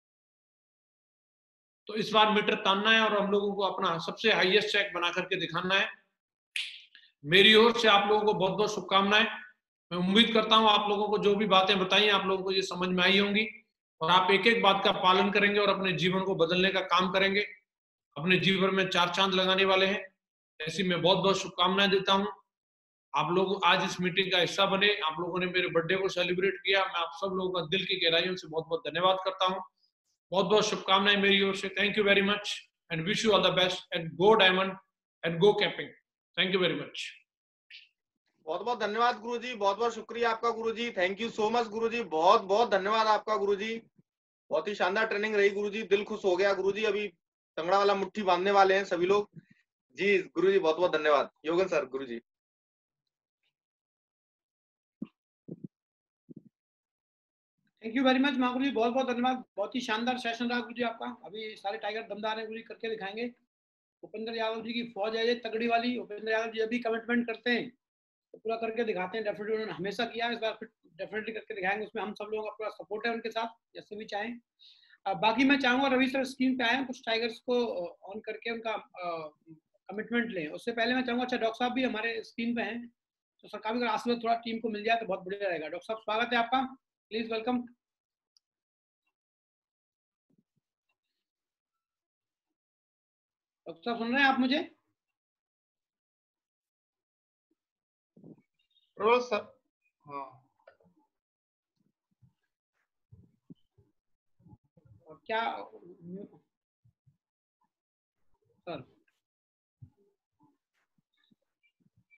तो इस बार मीटर तानना है और हम लोगों को अपना सबसे हाईएस्ट चेक बना करके दिखाना है। मेरी ओर से आप लोगों को बहुत बहुत शुभकामनाएं। मैं उम्मीद करता हूं आप लोगों को जो भी बातें बताई आप लोगों को ये समझ में आई होंगी और आप एक एक बात का पालन करेंगे और अपने जीवन को बदलने का काम करेंगे। अपने जीवन में चार चांद लगाने वाले हैं। ऐसी मैं बहुत बहुत शुभकामनाएं देता हूं। आप लोग आज इस मीटिंग का हिस्सा बने, आप लोगों ने मेरे बर्थडे को सेलिब्रेट किया। मैं आप सब लोगों का दिल की गहराइयों से बहुत बहुत धन्यवाद करता हूं। बहुत बहुत शुभकामनाएं मेरी ओर से। Thank you very much and wish you all the best and go diamond and go capping. Thank you very much. बहुत बहुत धन्यवाद गुरुजी, बहुत बहुत शुक्रिया आपका guruji. Thank you so much guruji, बहुत बहुत धन्यवाद आपका गुरुजी। बहुत ही शानदार ट्रेनिंग रही गुरुजी, दिल खुश हो गया गुरुजी। अभी तंगड़ा वाला मुट्ठी बांधने वाले हैं सभी लोग जी। गुरुजी बहुत बहुत धन्यवाद। Yogan sir guruji. Thank you very much माँ गुरु जी, बहुत बहुत धन्यवाद। बहुत ही शानदार सेशन रहा गुरु जी आपका। अभी सारे टाइगर दमदार हैं गुरु जी, करके दिखाएंगे। उपेंद्र यादव जी की फौज है ये तगड़ी वाली। उपेंद्र यादव जी अभी कमिटमेंट करते हैं तो पूरा करके दिखाते हैं। डेफिनेटली उन्होंने हमेशा किया, इस बार फिर डेफिनेटली करके दिखाएंगे। उसमें हम सब लोगों का पूरा सपोर्ट है उनके साथ, जैसे भी चाहें। बाकी मैं चाहूंगा रवि सर स्क्रीन पे आए, कुछ टाइगर्स को ऑन करके उनका कमिटमेंट लें। उससे पहले मैं चाहूंगा, अच्छा डॉक्टर साहब भी हमारे स्क्रीन पे हैं, तो सरकार भी अगर आशीर्वाद थोड़ा टीम को मिल जाए तो बहुत बढ़िया रहेगा। डॉक्टर साहब स्वागत है आपका, प्लीज वेलकम। डॉक्टर साहब सुन रहे हैं आप मुझे? सर हाँ, और क्या सर